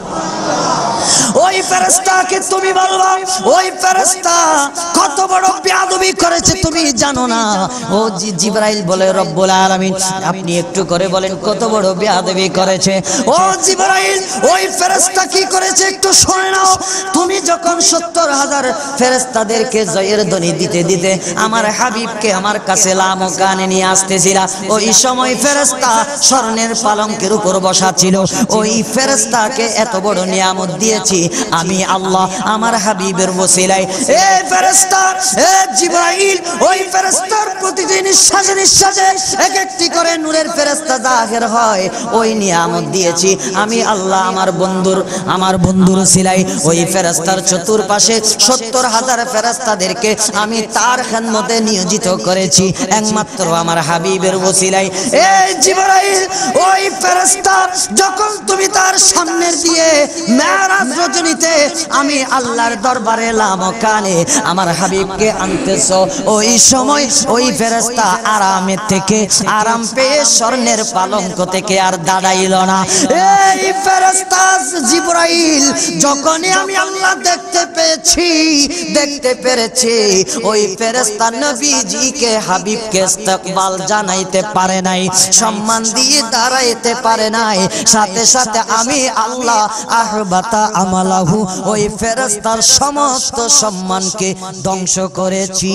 ওই ফেরেশতাকে তুমি বলবা, ওই ফেরেশতা কত বড় বেয়াদবি করেছে তুমি জানো না? ও জিবরাইল বলে, রব্বুল আলামিন, আপনি একটু করে বলেন কত বড় বেয়াদবি করেছে। ও জিবরাইল, ওই ফেরেশতা কি করেছে একটু শুনে নাও। তুমি যখন 70,000 ফেরেশতাদেরকে জয়ের ধ্বনি দিতে দিতে আমার হাবিবকে আমার কাছে লামকানে নিয়ে আসতেছিলা, ওই সময় ফেরেশতা স্বর্ণের পালঙ্কের উপর বসা ছিল। ওই ফেরেশতাকে এত বড় নিয়ামত দিয়েছি আমি আল্লাহ আমার হাবিবের ওসিলায়। এই ফেরেশতা, এই জিবরাইল, ওই ফেরেশতার প্রতিটি নিঃশ্বাসে নিঃশ্বাসে এক একটি করে নূরের ফেরেশতা জাহির হয়। ওই নিয়ামত দিয়েছি আমি আল্লাহ আমার বন্ধুর ওসিলায়। ওই ফেরেশতার চতুর্পাশে 70,000 ফেরেশতাদেরকে আমি তার খেদমতে নিয়োজিত করেছি একমাত্র আমার হাবিবের ওসিলায়। এই জিবরাইল, ওই ফেরেশতা যখন তুমি তার সামনের দিয়ে মেরাজ রজনীতে আমি আল্লাহর দরবারে লামকানে আমার হাবিবকে আনতেছো, ওই সময় ওই ফেরেশতা আরামের থেকে আরাম পেয়ে স্বর্ণের পালঙ্ক থেকে আর দাঁড়াইল না। এই ফেরেশতা জিবরাইল যখনই আমি আল্লাহ দেখতে পেরেছি, ওই ফেরেশতা নবীজিকে হাবিবকে ইস্তেকবাল জানাইতে পারে নাই, সম্মান দিয়ে দাঁড়াইতে পারে নাই। সাথে সাথে আমি আল্লাহ আহবাতা আমালাহু, ওই ফেরেশতার সমস্ত সম্মানকে ধ্বংস করেছি।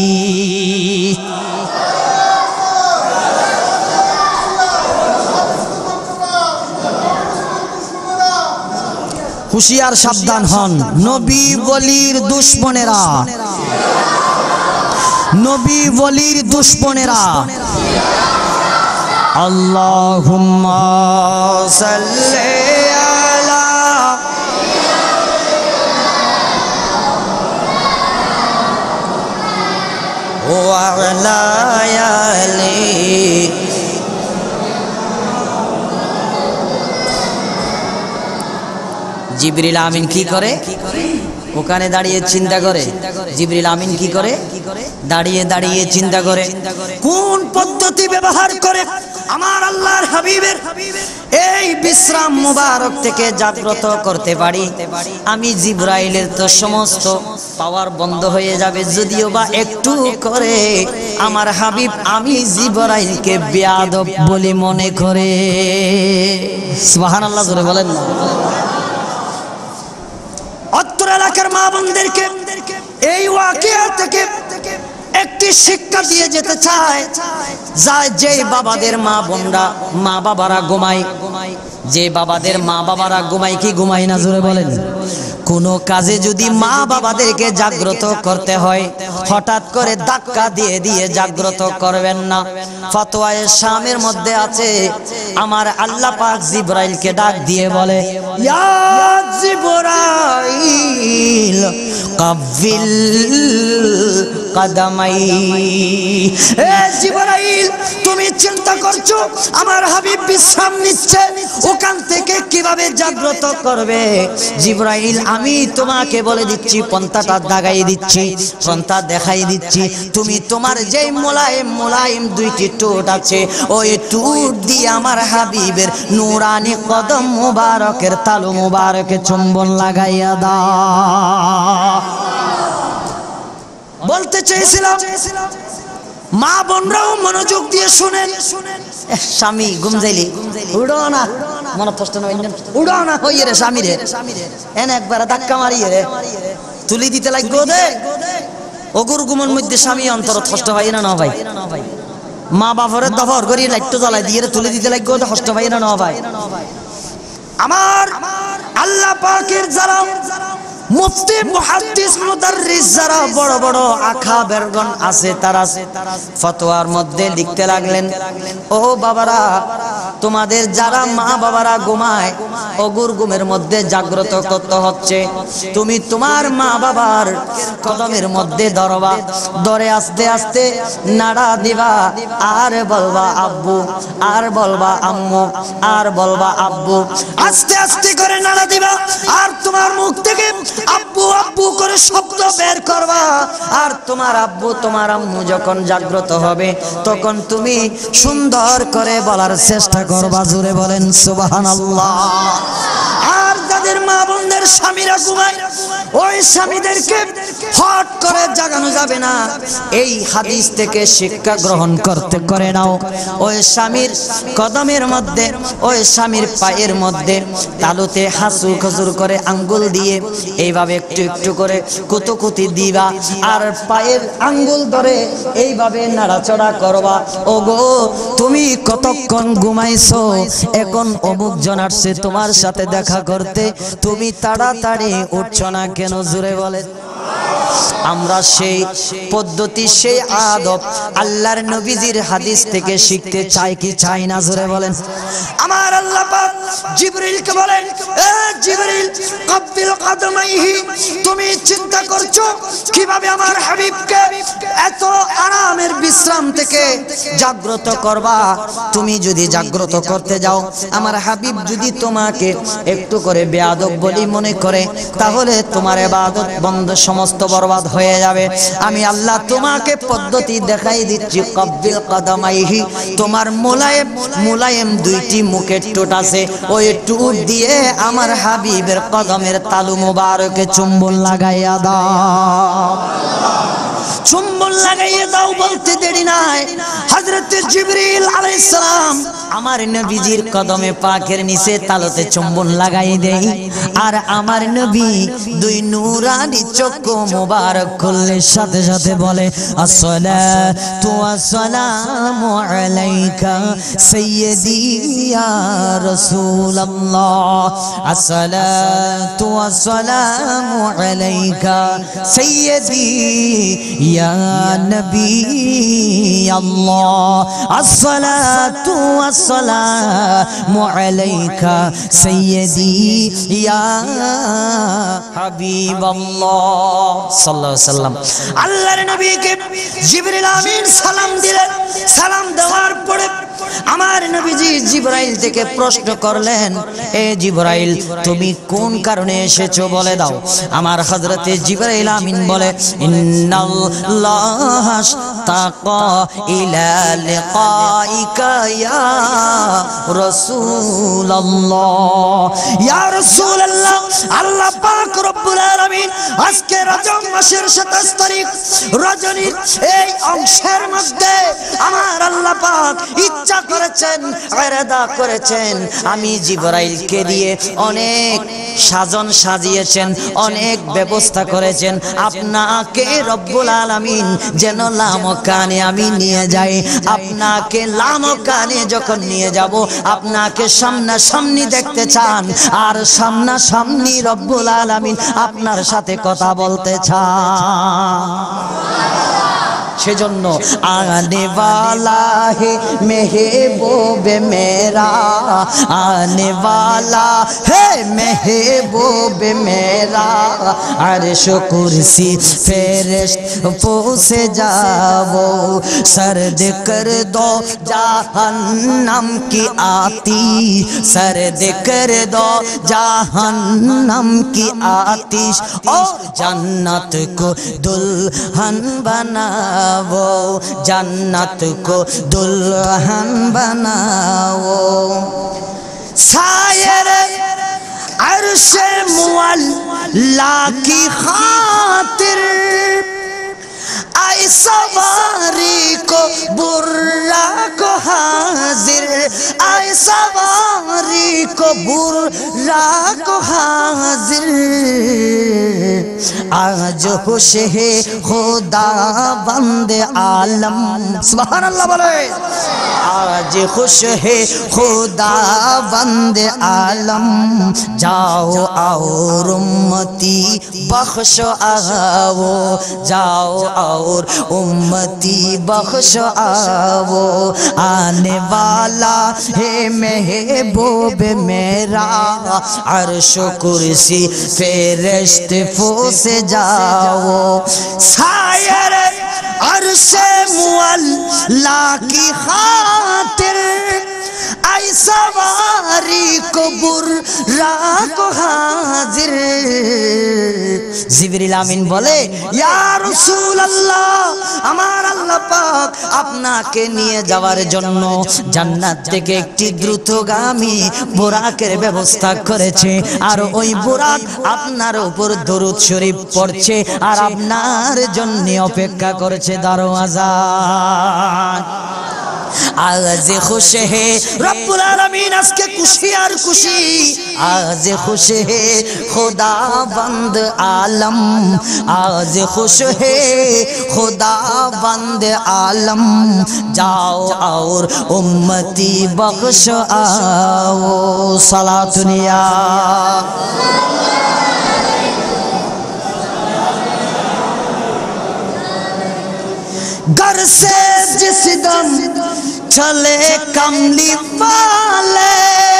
হুশিয়ার, সাবধান হন। নবী ওলির দুশমনেরা, নবী ওলির দুশমনেরা আল্লাহুম্মা সাল্লি আলা ওয়া আলা আলি। জিবরিল আমিন কি করে? ওখানে দাঁড়িয়ে চিন্তা করে। জিবরিল আমিন কি করে? দাঁড়িয়ে দাঁড়িয়ে চিন্তা করে কোন পদ্ধতি ব্যবহার করে আমার আল্লাহর হাবিবের এই বিশ্রাম মুবারক থেকে জাগ্রত করতে পারি। আমি জিবরাইলের তো সমস্ত পাওয়ার বন্ধ হয়ে যাবে, যদিও বা একটু করে আমার হাবিব আমি জিবরাইলকে বেয়াদব বলে মনে করে। সুবহানাল্লাহ, জোরে বলেন না। অত্র এলাকার মা বোনদেরকে এই ওয়াকিয়া থেকে একটি শিক্ষা দিয়ে যেতে চায়, যে বাবাদের মা বোনরা মা বাবারা ঘুমায়, যে বাবাদের মা বাবারা ঘুমায় কি ঘুমায় না? জোরে বলেন। কোন কাজে যদি মা বাবাদেরকে জাগ্রত করতে হয়, হঠাৎ করে ধাক্কা দিয়ে দিয়ে জাগ্রত করবেন না। ফতোয়ায়ে শামের মধ্যে আছে, আমার আল্লাহ পাক জিবরাইলকে ডাক দিয়ে বলে, ইয়া জিবরাইল কাবিল কাদামাই। এ জিবরাইল, তুমি চিন্তা করছো আমার হাবিব বিশ্রাম নিচ্ছে, ওখান থেকে কিভাবে জাগ্রত করবে? জিবরাইল, আমি তোমাকে বলে দিচ্ছি, পন্থাটা দাগাই দিচ্ছি, পন্থা দেখাই দিচ্ছি। তুমি তোমার যে মোলায়েম মোলায়েম দুইটি ঠোঁট আছে, ওই ঠোঁট দিয়ে আমার হাবিবের নূরানি কদম মুবারকের তালু মুবারকে চুম্বন লাগাইয়া দাও। বলতে চেয়েছিলাম মা বোনরাও মনোযোগ দিয়ে শুনেন। স্বামী ঘুম যাইলি উড়ো না, মনে কষ্ট না উড়ো না হইয়ে রে স্বামী রে, এন একবার ধাক্কা মারিয়ে রে তুলি দিতে লাগবো দে। অগুর গুমন মধ্যে স্বামী অন্তর কষ্ট ভাই না ভাই, মা বাপরে দফর করি লাইটটো জ্বালাই দিয়ে তুলে দিতে লাগবো তো কষ্ট ভাই না ভাই। আমার আল্লাহ পাকের যারা মুফতি মুহাদ্দিস মুদাররিস যারা বড় বড় আকাবেরগণ আছে তারা ফতোয়ার মধ্যে লিখতে লাগলেন, ও বাবারা তোমাদের যারা মা বাবারা ঘুমায় অগুর ঘুমের মধ্যে জাগ্রত করতে হচ্ছে। তুমি তোমার মা বাবার কদমের মধ্যে ধরবা, ধরে আস্তে আস্তে নাড়া দিবা আর বলবা আব্বু, আর বলবা আম্মু, আর বলবা আব্বু, আস্তে আস্তে করে নাড়া দিবা আর তোমার মুখ থেকে আব্বু আব্বু করে শব্দ বের করবা। আর তোমার আব্বু তোমার আম্মু যখন জাগ্রত হবে তখন তুমি সুন্দর করে বলার চেষ্টা করবা, জোরে বলেন সুবহানাল্লাহ। আর যাদের মা বোনদের স্বামীরা ঘুমায় ওই স্বামীদেরকে হট করে জাগানো যাবে না। এই হাদিস থেকে শিক্ষা গ্রহণ করতে করে নাও, ওই স্বামীর কদমের মধ্যে, ওই স্বামীর পায়ের মধ্যে তালুতে হাসু খসুর করে আঙ্গুল দিয়ে এইভাবে একটু একটু করে কুতুকুতি দিবা আর পায়ের আঙ্গুল ধরে এইভাবে নাড়াচড়া করবা। ওগো তুমি কতক্ষণ ঘুমাইছো, এখন অমুক জন আসছে তোমার সাথে দেখা করতে, তুমি তাড়াতাড়ি উঠছো না কেন, জোরে বলেন। আমরা সেই পদ্ধতি সেই আদব আল্লাহর নবীজির হাদিস থেকে শিখতে চাই কি চাই না, জোরে বলেন। আমার আল্লাহ পাক জিবরিলকে বলেন, এ জিবরিল কব্বিল কদমাইহি, তুমি চিন্তা করছো কিভাবে আমার হাবিবকে এত আরামের বিশ্রাম থেকে জাগ্রত করবা। তুমি যদি জাগ্রত করতে যাও, আমার হাবিব যদি তোমাকে একটু করে বেয়াদব বলি মনে করে, তাহলে তোমার ইবাদত বন্ধ সমস্ত বরবাদ হয়ে যাবে। আমি আল্লাহ তোমাকে পদ্ধতি দেখাই দিচ্ছি। কব্বিল কদমাইহি, তোমার মোলায়েম মোলায়েম দুইটি মুখের ঠোঁট আছে, ওই ঠোঁট দিয়ে আমার হাবিবের কদমের তালু মুবারকে চুম্বন লাগাইয়া দাও, চুম্বন লাগাইয়া দাও। বলতে দেরি নাই, হযরত জিবরিল আলাইহিস সালাম আমার নবীজির কদমে পাকের নিচে তালুতে চুম্বন লাগাই দেই আর আমার নবী দুই নূরানি চক্ষু মুবারক খুললে সাথে সাথে বলে, আসসালাতু ওয়াসসালামু আলাইকা সাইয়্যিদি ইয়া রাসূলুল্লাহ, আসসালাতু ওয়াসসালামু আলাইকা সাইয়্যিদি ইয়া নবী আল্লাহ, আসসালাতু ওয়াসসালামু আলাইকা সাইয়্যিদি ইয়া হাবিবাল্লাহ সাল্লাল্লাহু আলাইহি সাল্লাম। আল্লাহর নবীকে জিবরিল আমিন সালাম দিলেন। সালাম দেওয়ার পরে আমার নবীজি জিবরাইল থেকে প্রশ্ন করলেন, এ জিবরাইল তুমি কোন কারণে এসেছো বলে দাও। আমার হযরতে জিবরাইল আমিন বলে, ইন্নাল্লাহ আশতাকা ইলা লিকাইকা ইয়া রাসূলুল্লাহ, ইয়া রাসূলুল্লাহ, আল্লাহ পাক রব্বুল আলামিন আজকে রজব মাসের 27 তারিখ রজনীর এই অংশের মধ্যে আমার আল্লাহ পাক ইচ্ছা করেছেন, ইরাদা করেছেন, আমি জিবরাইলকে দিয়ে অনেক সাজন সাজিয়েছেন, অনেক ব্যবস্থা করেছেন, আপনাকে রব্বুল আলামিন যেন লামকানে আমি নিয়ে যাই। আপনাকে লামকানে যখন নিয়ে যাব, আপনাকে সামনাসামনি দেখতে চান আর সামনাসামনি রব্বুল আলামিন আপনার সাথে কথা বলতে চান। সেজন্য আনে वाला है महबूब मेरा, आने वाला है महबूब मेरा, अर्श कुर्सी फरिश्तों से जाओ, सर्द कर दो जहन्नम की आतिश, सर्द कर दो जहन्नम की आतिश, और जन्नत को दुल्हन बनाओ, जन्नत को दुल्हन बनाओ। सायर अर्शे मुअल्ला की खातिर आए सवारी को बुर्रा को हाजिर, आए सवारी को बुर्रा को हाजिर, आज खुश है खुदा बंदे आलम। सुभान अल्लाह बोले। आज खुश है खुदा बंदे आलम, जाओ और उम्मती बख्श आओ, जाओ और उम्मती बख्श आओ, आने वाला है महबूब मेरा, अर्श कुर्सी फरिश्ते से जाओ, शायर अर्शे मुअल्ला की खातिर, आई सवारी को बुर्रा को हाजिर। जिब्रील आमीन बोले, या रसूल अल्लाह, আমার আল্লাহ পাক আপনাকে নিয়ে যাওয়ার জন্য জান্নাত থেকে একটি দ্রুতগামী বুরাকের ব্যবস্থা করেছে, আর ওই বুরাক আপনার উপর দরুদ শরীফ পড়ছে আর আপনার জন্য অপেক্ষা করছে দরওয়াজায়। आज खुश है रब्बुल आलमीन, आज के खुशी और खुशी, आज खुश है खुदा बंद आलम, आज खुश है खुदा बंद आलम, जाओ और उम्मती बख्श आओ, सलातुनिया। घर से जिस दम चले कमली वाले,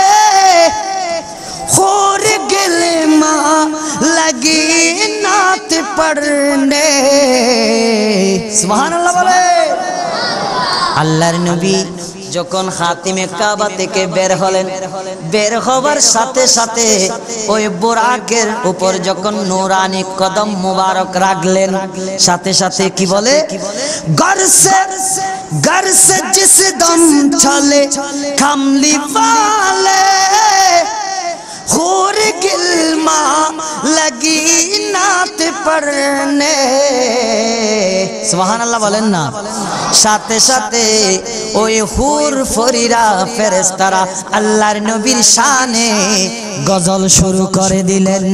खोर गिले माँ लगी नात पढ़ने। सुभान अल्लाह बोले। আল্লাহর নবী যখন খাতিমে কাবা থেকে বের হলেন, বের হবার সাথে সাথে ওই বুরাকের উপর যখন নূরানি কদম মুবারক রাখলেন, সাথে সাথে কি বলে, घर से जिस दम चले कमली वाले, खूर गिलमा लगी नात पढ़ने। सुभान अल्लाह बोलेन ना। साथे साथे ओई हुर फरीरा फेरेस्तारा अल्लाहर नबीर शाने गजल शुरू करे दिलेन।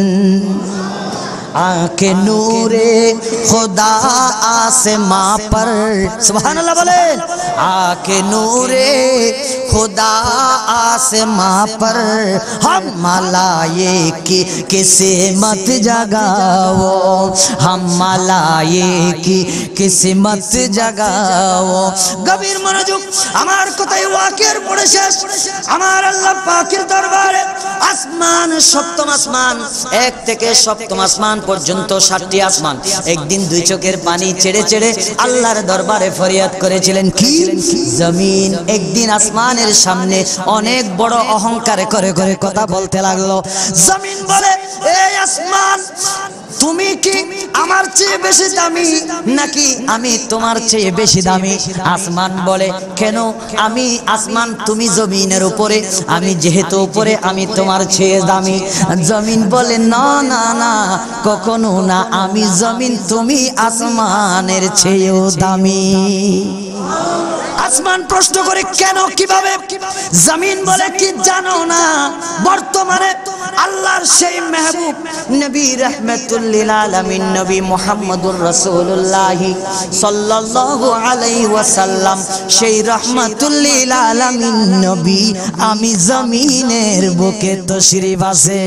आके नूरे खुदा आसमां पर, सुभान अल्लाह बोले, आके नूरे खुदा आसमां पर, हम मलाइके की किस्मत जगाओ, हम मलाइके की किस्मत जगाओ। गभीर मनोযোগ, আমার কথাই ওয়াকির পড়ে শেষ। আমার আল্লাহ পাকের দরবারে আসমান, সপ্তম আসমান, এক থেকে সপ্তম আসমান পর্যন্ত 7টি আসমান একদিন দুই চোখের পানি ছেড়ে ছেড়ে আল্লাহর দরবারে ফরিয়াদ করেছিলেন। কি জমিন একদিন আসমানের সামনে অনেক বড় অহংকার করে করে কথা বলতে লাগলো। জমিন বলে, এই আসমান, তুমি কি আমার চেয়ে বেশি দামি নাকি আমি তোমার চেয়ে বেশি দামি? আসমান বলে, কেন আমি আসমান, তুমি জমিনের উপরে, আমি যেহেতু উপরে আমি তোমার চেয়ে দামি। জমিন বলে, না না না, কখনো না, আমি জমিন, তুমি আসমানের চেয়েও দামি। আসমান প্রশ্ন করে, কেন, কিভাবে? জমিন বলে, কি জানো না, বর্তমানে আল্লাহর সেই মেহবুব নবী রাহমাতুল লিল আলামিন নবী মুহাম্মদুর রাসূলুল্লাহ সাল্লাল্লাহু আলাইহি ওয়াসাল্লাম, সেই রাহমাতুল লিল আলামিন নবী আমি জমিনের বুকে তশরিফ আছে।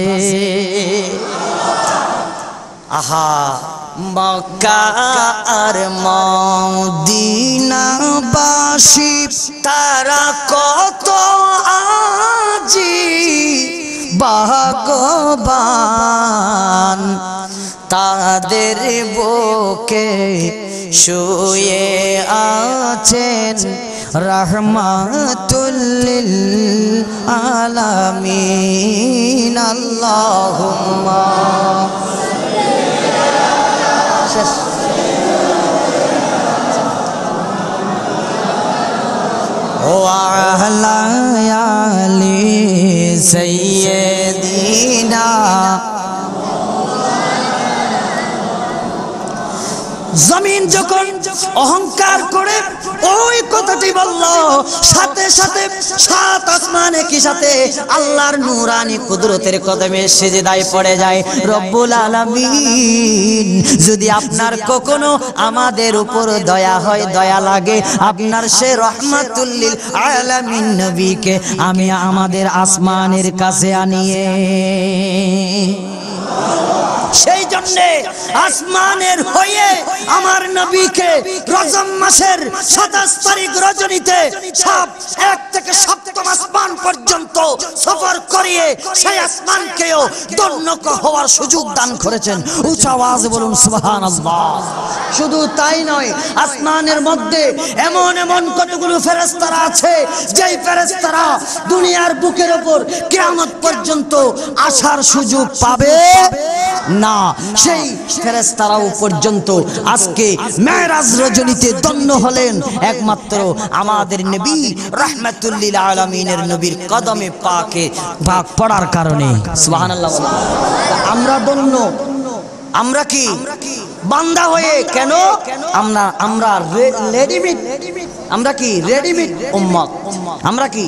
আহা, মক্কা আর মদিনাবাসী তারা কত আজি ভাগ্যবান, তাদের বুকে শুয়ে আছেন রাহমাতুল লিল আলামিন। আল্লাহুম্মা ওয়ালা আলি সাইয়্যিদিনা জমিন যখন অহংকার করে ওই কথাটি বলল, সাথে সাথে সাত আসমানে কি সাথে আল্লাহর নূরানি কুদরতের কদমে সিজদায় পড়ে যায়। রব্বুল আলামিন, যদি আপনার কখনো আমাদের উপর দয়া হয়, দয়া লাগে, আপনার সে রহমাতুল লিল আলামিন নবীকে আমি আমাদের আসমানের কাছে আনিয়ে, সেই জন্যে আসমানের হয়ে আমার নবীকে রজব মাসের 27 তারিখ রজনীতে 1 থেকে 7ম আসমান পর্যন্ত সফর করিয়ে সেই আসমানকেও ধন্য হওয়ার সুযোগ দান করেছেন। উচ্চ আওয়াজে বলুন সুবহানাল্লাহ। শুধু তাই নয়, আসমানের মধ্যে এমন এমন কতগুলো ফেরেশতারা আছে যেই ফেরেশতারা দুনিয়ার বুকের উপর কিয়ামত পর্যন্ত আসার সুযোগ পাবে না। সেই ফেরেশতারাও পর্যন্ত আজকে মেরাজ রজনীতে ধন্য হলেন একমাত্র আমাদের নবী রাহমাতুল লিল আলামিনের নবীর কদমে পাকে পাক পড়ার কারণে। সুবহানাল্লাহ। আমরা ধন্য, আমরা কি বান্দা হয়ে কেন? আমরা রেডিমেড, আমরা কি রেডিমেড উম্মত। আমরা কি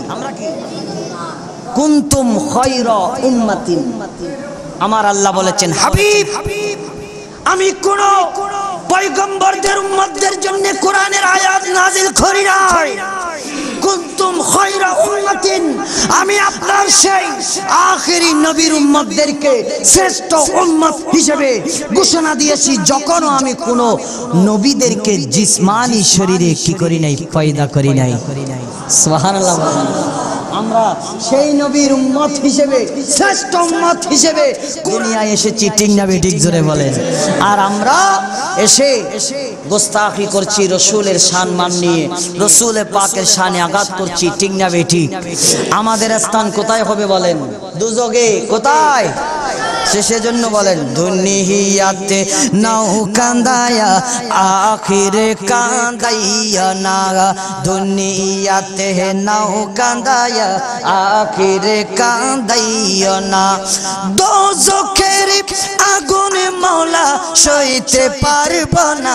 কুনতুম খায়রা উম্মাতিন। আমার আল্লাহ বলেছেন, হাবিব আমি কোন পয়গম্বরদের উম্মতদের জন্য কোরআনের আয়াত নাযিল করি নাই। কুনতুম খায়রা উম্মাতিন, আমি আপনার সেই আখেরি নবীর উম্মতদেরকে শ্রেষ্ঠ উম্মত হিসেবে ঘোষণা দিয়েছি, যখন আমি কোন নবীদেরকে জিসমানি শরীরে কি করি নাই, পয়দা করি নাই। সুবহানাল্লাহ। আমরা সেই নবীর উম্মত হিসেবে, শ্রেষ্ঠ উম্মত হিসেবে দুনিয়ায় এসেছি, ঠিক না বেঠিক জোরে বলেন। আর আমরা এসে গোস্তাখি করছি রসুলের সম্মান নিয়ে, রসুলের পাকের শানে আঘাত করছি, ঠিক না বেঠিক। আমাদের স্থান কোথায় হবে বলেন? দুজকে। কোথায়? সেজন্য বলেন, দুনিয়াতে নাও কান্দায়া আখিরে কান্দাইয়া না, দুনিয়াতে নাও কান্দায়া আখিরে কান্দাইয়া না, দোজখের আগুন মাওলা সইতে পারব না,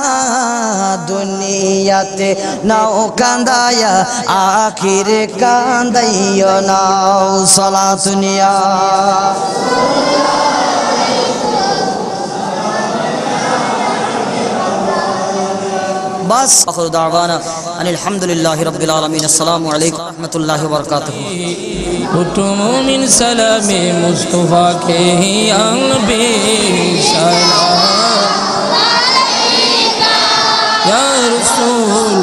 দুনিয়াতে নাও কান্দায়া আখিরে কান্দাইয়া না। সালাতুনিয়া बस आखिर दावाना अनिल हम्दुलिल्लाहि रब्बिल आलमीन। अस्सलामु अलैकुम व रहमतुल्लाहि व बरकातुहू। उठूं मिन सलामे मुस्तफा के अनबी सलाम या रसूल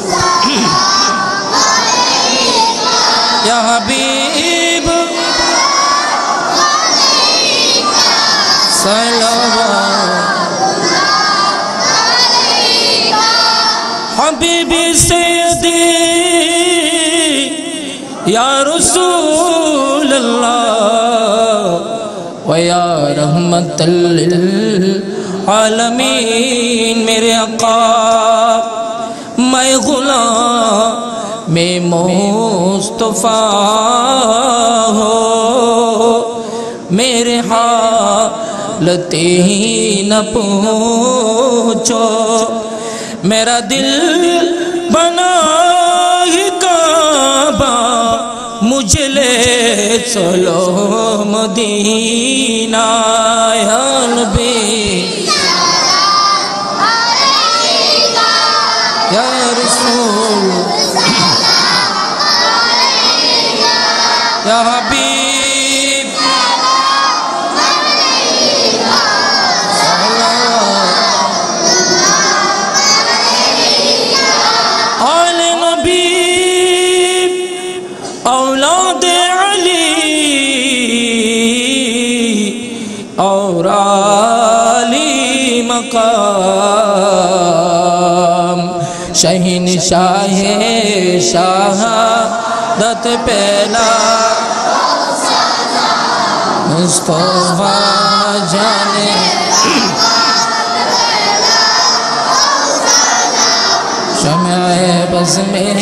या हबीब सलाम हबीबी सैयदी या रसूल अल्लाह व या रहमतल लिल आलमीन। मेरे आका मैं गुलाम मैं मुस्तफा हो, मेरे हालते ही न पूछो, मेरा दिल बना ही काबा, मुझे ले चलो मदीना या नबी या रसूल या हबीब आले नबी औलाद अली और आली मकाम, शहीन शाहे शहादत पहला मुस्तफा जाने शम्ए बस में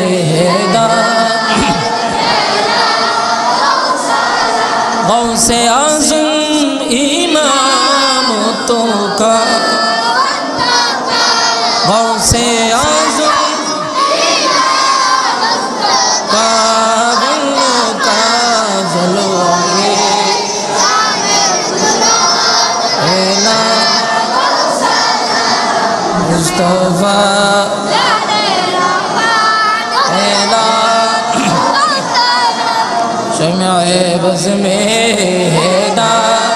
गौसे आज़म इमाम तो का मुस्तफा पहला शम्ए बज़ में हेदा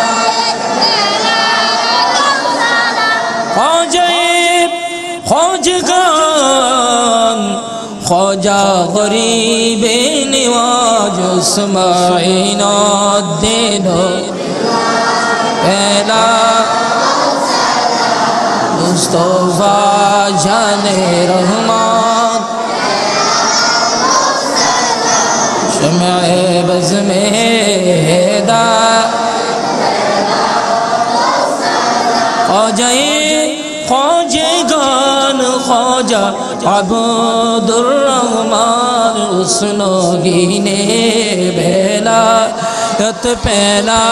ख्वाजगान ख्वाजा गरीब निवाज उस्माइना देनो पहला मुस्तफा जाने रहमान शम्ए बज़ में हेदा ख्वाजगान ख्वाजा अब्दुर्रहमान उसनोगीने बेला यत पहला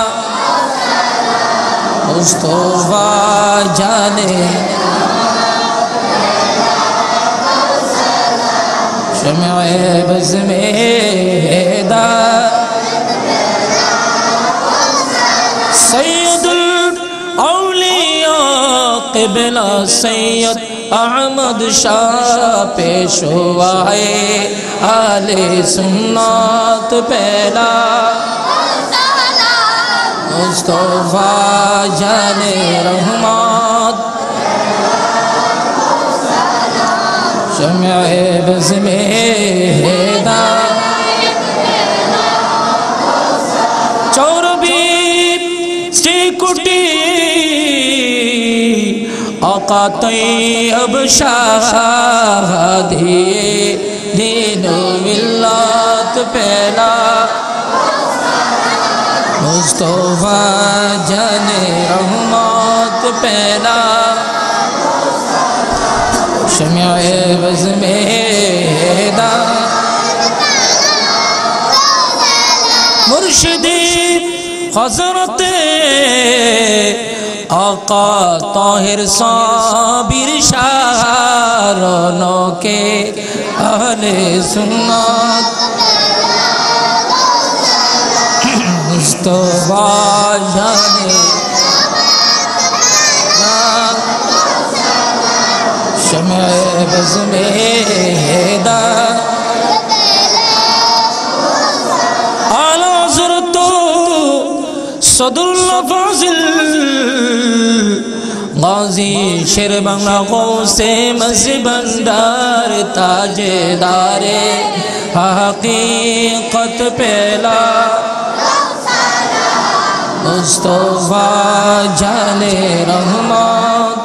मुस्तफा जाने शम्ए बज़ में हेदा सैयदुल औलिया क़िबला सैयद अहमद शाह पेशवाए आले सुन्नत पहला मुस्तफा जाने रहमत शम्ए बज़ में हेदा चौरबी स्टीकुटी आका तैयब शाह दिए दीनो मिल्लत पहला मुस्तफा जाने रहमत पहला शम्ए बज़ में हेदा मुर्शिदी हज़रत आका ताहिर साबिर शाह रोनो के अहले सुन्नत मुस्तफा जाने शम्ए बज़ में हेदा आला ज़रतो सदुल्ला फाजिल गाजी शेर बांग्ला गौसे मज़ी भंडार ताजेदारे हकीकत पहला मुस्तफा जाने रहमत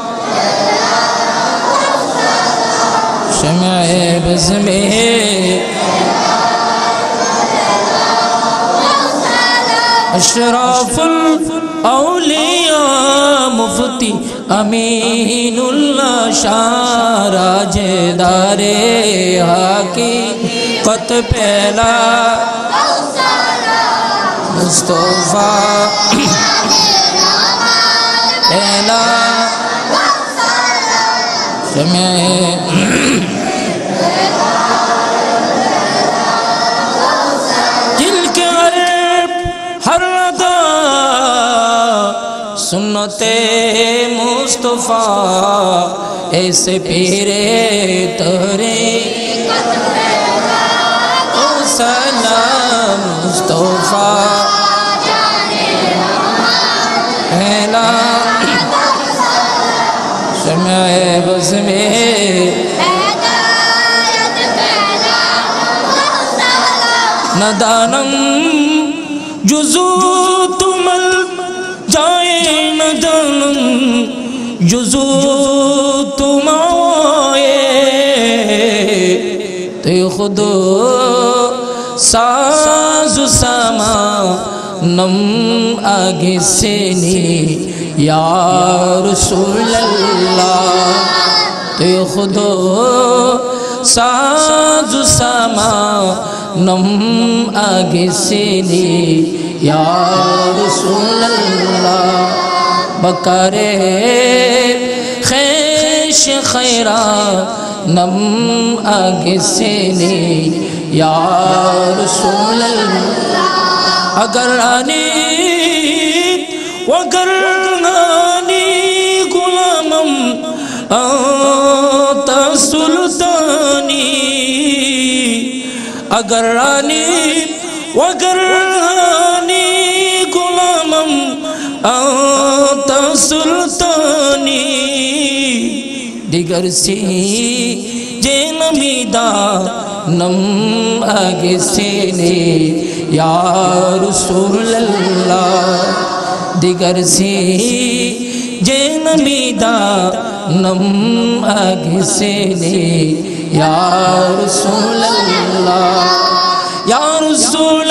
शम्ए बज़ में अशरफुल औलिया मुफ्ती अमीनुल्लाह शाह राजेदारे हकीकत पहला मुस्तफा पहला शम्ए सुन्नते मुस्तफा ऐसे पीरे तोरे ओ सलाम मुस्तफा पहला शम्ए बज़ में नदानम जुज़ू तुमल जाए न जानम जुज़ू तुमाए ते खुद साज़ समा नम आगे से नी या रसूल अल्लाह ते खुद साज़ समा नम आगे से नी या रसूल अल्लाह बकरे खैश खैरा नम आगे से नी या रसूल अल्लाह अगर आनी वगर नानी गुलामम अगर रानी गुलामम आता सुल्तानी दिगर से जे नमीदा नम आगे से ने या रसूल अल्लाह दिगर से जे नमीदा नम आगे से ने या रसूल अल्लाह या रसूल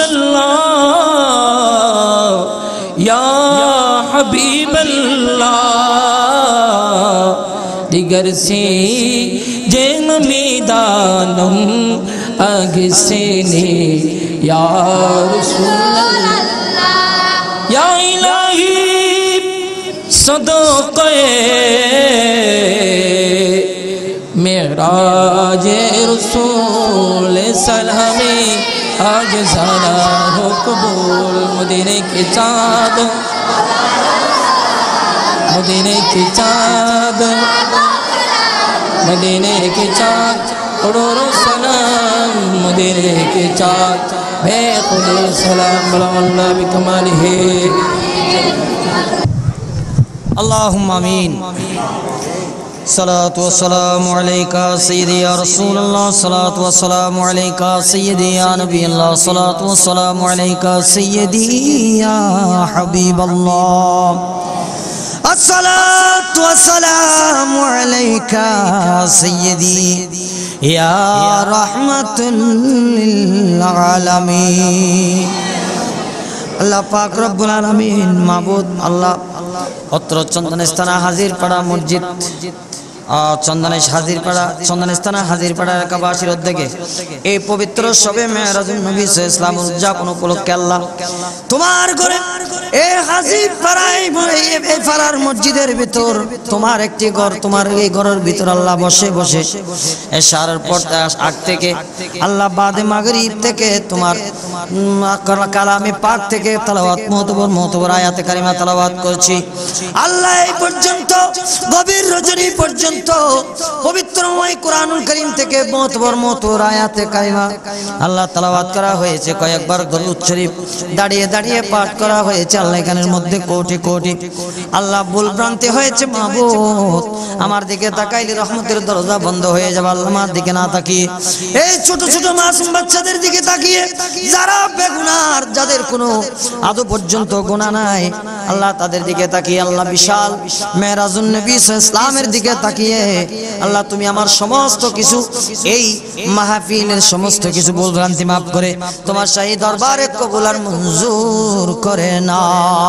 अल्लाह या हबीब अल्लाह दिगर से जे नमीदानम आगे से ने या रसूल अल्लाह या इलाही सदक़े मेराज रसूल सलामी आज सारा हो कबूल मदीने के चाँद मदीने के चाँद मदीने के चाँद करोड़ो सलाम मदीने के चाँद बेखुद सलाम अल्लाह बिकमालिही अल्लाहुम्मा आमीन। सलातु वस्सलामु अलैका सय्यदी या रसूलल्लाह सलातु वस्सलामु अलैका सय्यदी या नबी अल्लाह सलातु वस्सलामु अलैका सय्यदी या हबीबल्लाह अस्सलातु वस्सलामु अलैका सय्यदी या रहमतुल लिल आलमीन। अल्लाह पाक रब्बुल आलमीन माबूद अल्लाह अत्र चंदन स्थाना हाजिर पड़ा मस्जिद चंदनेश चंदन स्थाना हाजिर पड़ा एलाकाबासीर उद्योगे ए पवित्र सबे मेहराजुन नबी इस्लाम उद्यापन उपलक्षे अल्लाह तुम्हार घरे ए हाजिर पाड़ाय ए पाड़ार मस्जिदेर भितर तुम्हार एकटी घर तुम्हार এই ঘরের ভিতর আল্লাহ বসে বসে এশারের পর আগ থেকে আল্লাহ বাদে মাগরিব থেকে তোমার কালামে পাক থেকে তেলাওয়াত মুতবর আয়াতে কারিমা তেলাওয়াত করছি আল্লাহ এই পর্যন্ত গভীর রজনী পর্যন্ত পবিত্রময় কুরআনুল কারীম থেকে মুতবর আয়াতে কারিমা আল্লাহ তেলাওয়াত করা হয়েছে কয়েকবার দরুদ শরীফ দাঁড়িয়ে দাঁড়িয়ে পাঠ করা হয়েছে আল্লাহ এখানের মধ্যে কোটি কোটি আল্লাহ ভুল ভ্রান্তি হয়েছে মাবুদ আমার দিকে তাকাইলে রহমতের দরজা বন্ধ হয়ে যাবে আল্লাহ আমার দিকে না তাকিয়ে এই ছোট ছোট মাসুম বাচ্চাদের দিকে তাকিয়ে যারা বেগুনার যাদের কোনো আদৌ পর্যন্ত গুনাহ নাই আল্লাহ তাদের দিকে তাকিয়ে আল্লাহ বিশাল মেরাজুন নবী ইসলামের দিকে তাকিয়ে আল্লাহ তুমি আমার সমস্ত কিছু এই মাহফিলের সমস্ত কিছু ভুল ভ্রান্তি maaf করে তোমার শাহী দরবারে কবুল আর মঞ্জুর করে না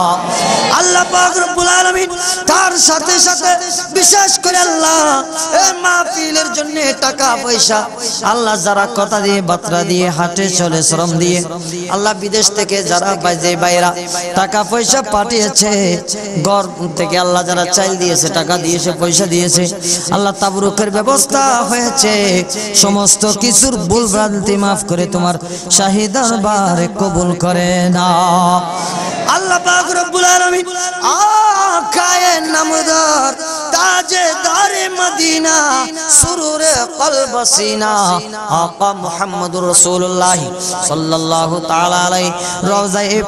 আল্লাহ পাক রব্বুল আলামিন তার সাথে সাথে বিশেষ করে আল্লাহ এই মাহফিলের জন্য টাকা পয়সা আল্লাহ যারা কথা দিয়ে বাতরা দিয়ে হাটে চলে শ্রম দিয়ে আল্লাহ বিদেশ থেকে যারা বাইরে বাইরা টাকা পয়সা পাঠিয়েছে ঘর থেকে আল্লাহ যারা চাইল দিয়েছে টাকা দিয়েছে পয়সা দিয়েছে আল্লাহ তাবরুকের ব্যবস্থা হয়েছে সমস্ত কিছুর ভুল ভ্রান্তি maaf করে তোমার শাহী দরবারে কবুল করে না আল্লাহ পাক রব্বুল আলামিন আকায়ে নামদার তাজেদারে মদিনা সুরুরে কলব সিনা আকা মুহাম্মদুর রাসূলুল্লাহ সাল্লাল্লাহু তাআলা আলাইহি রওজায়ে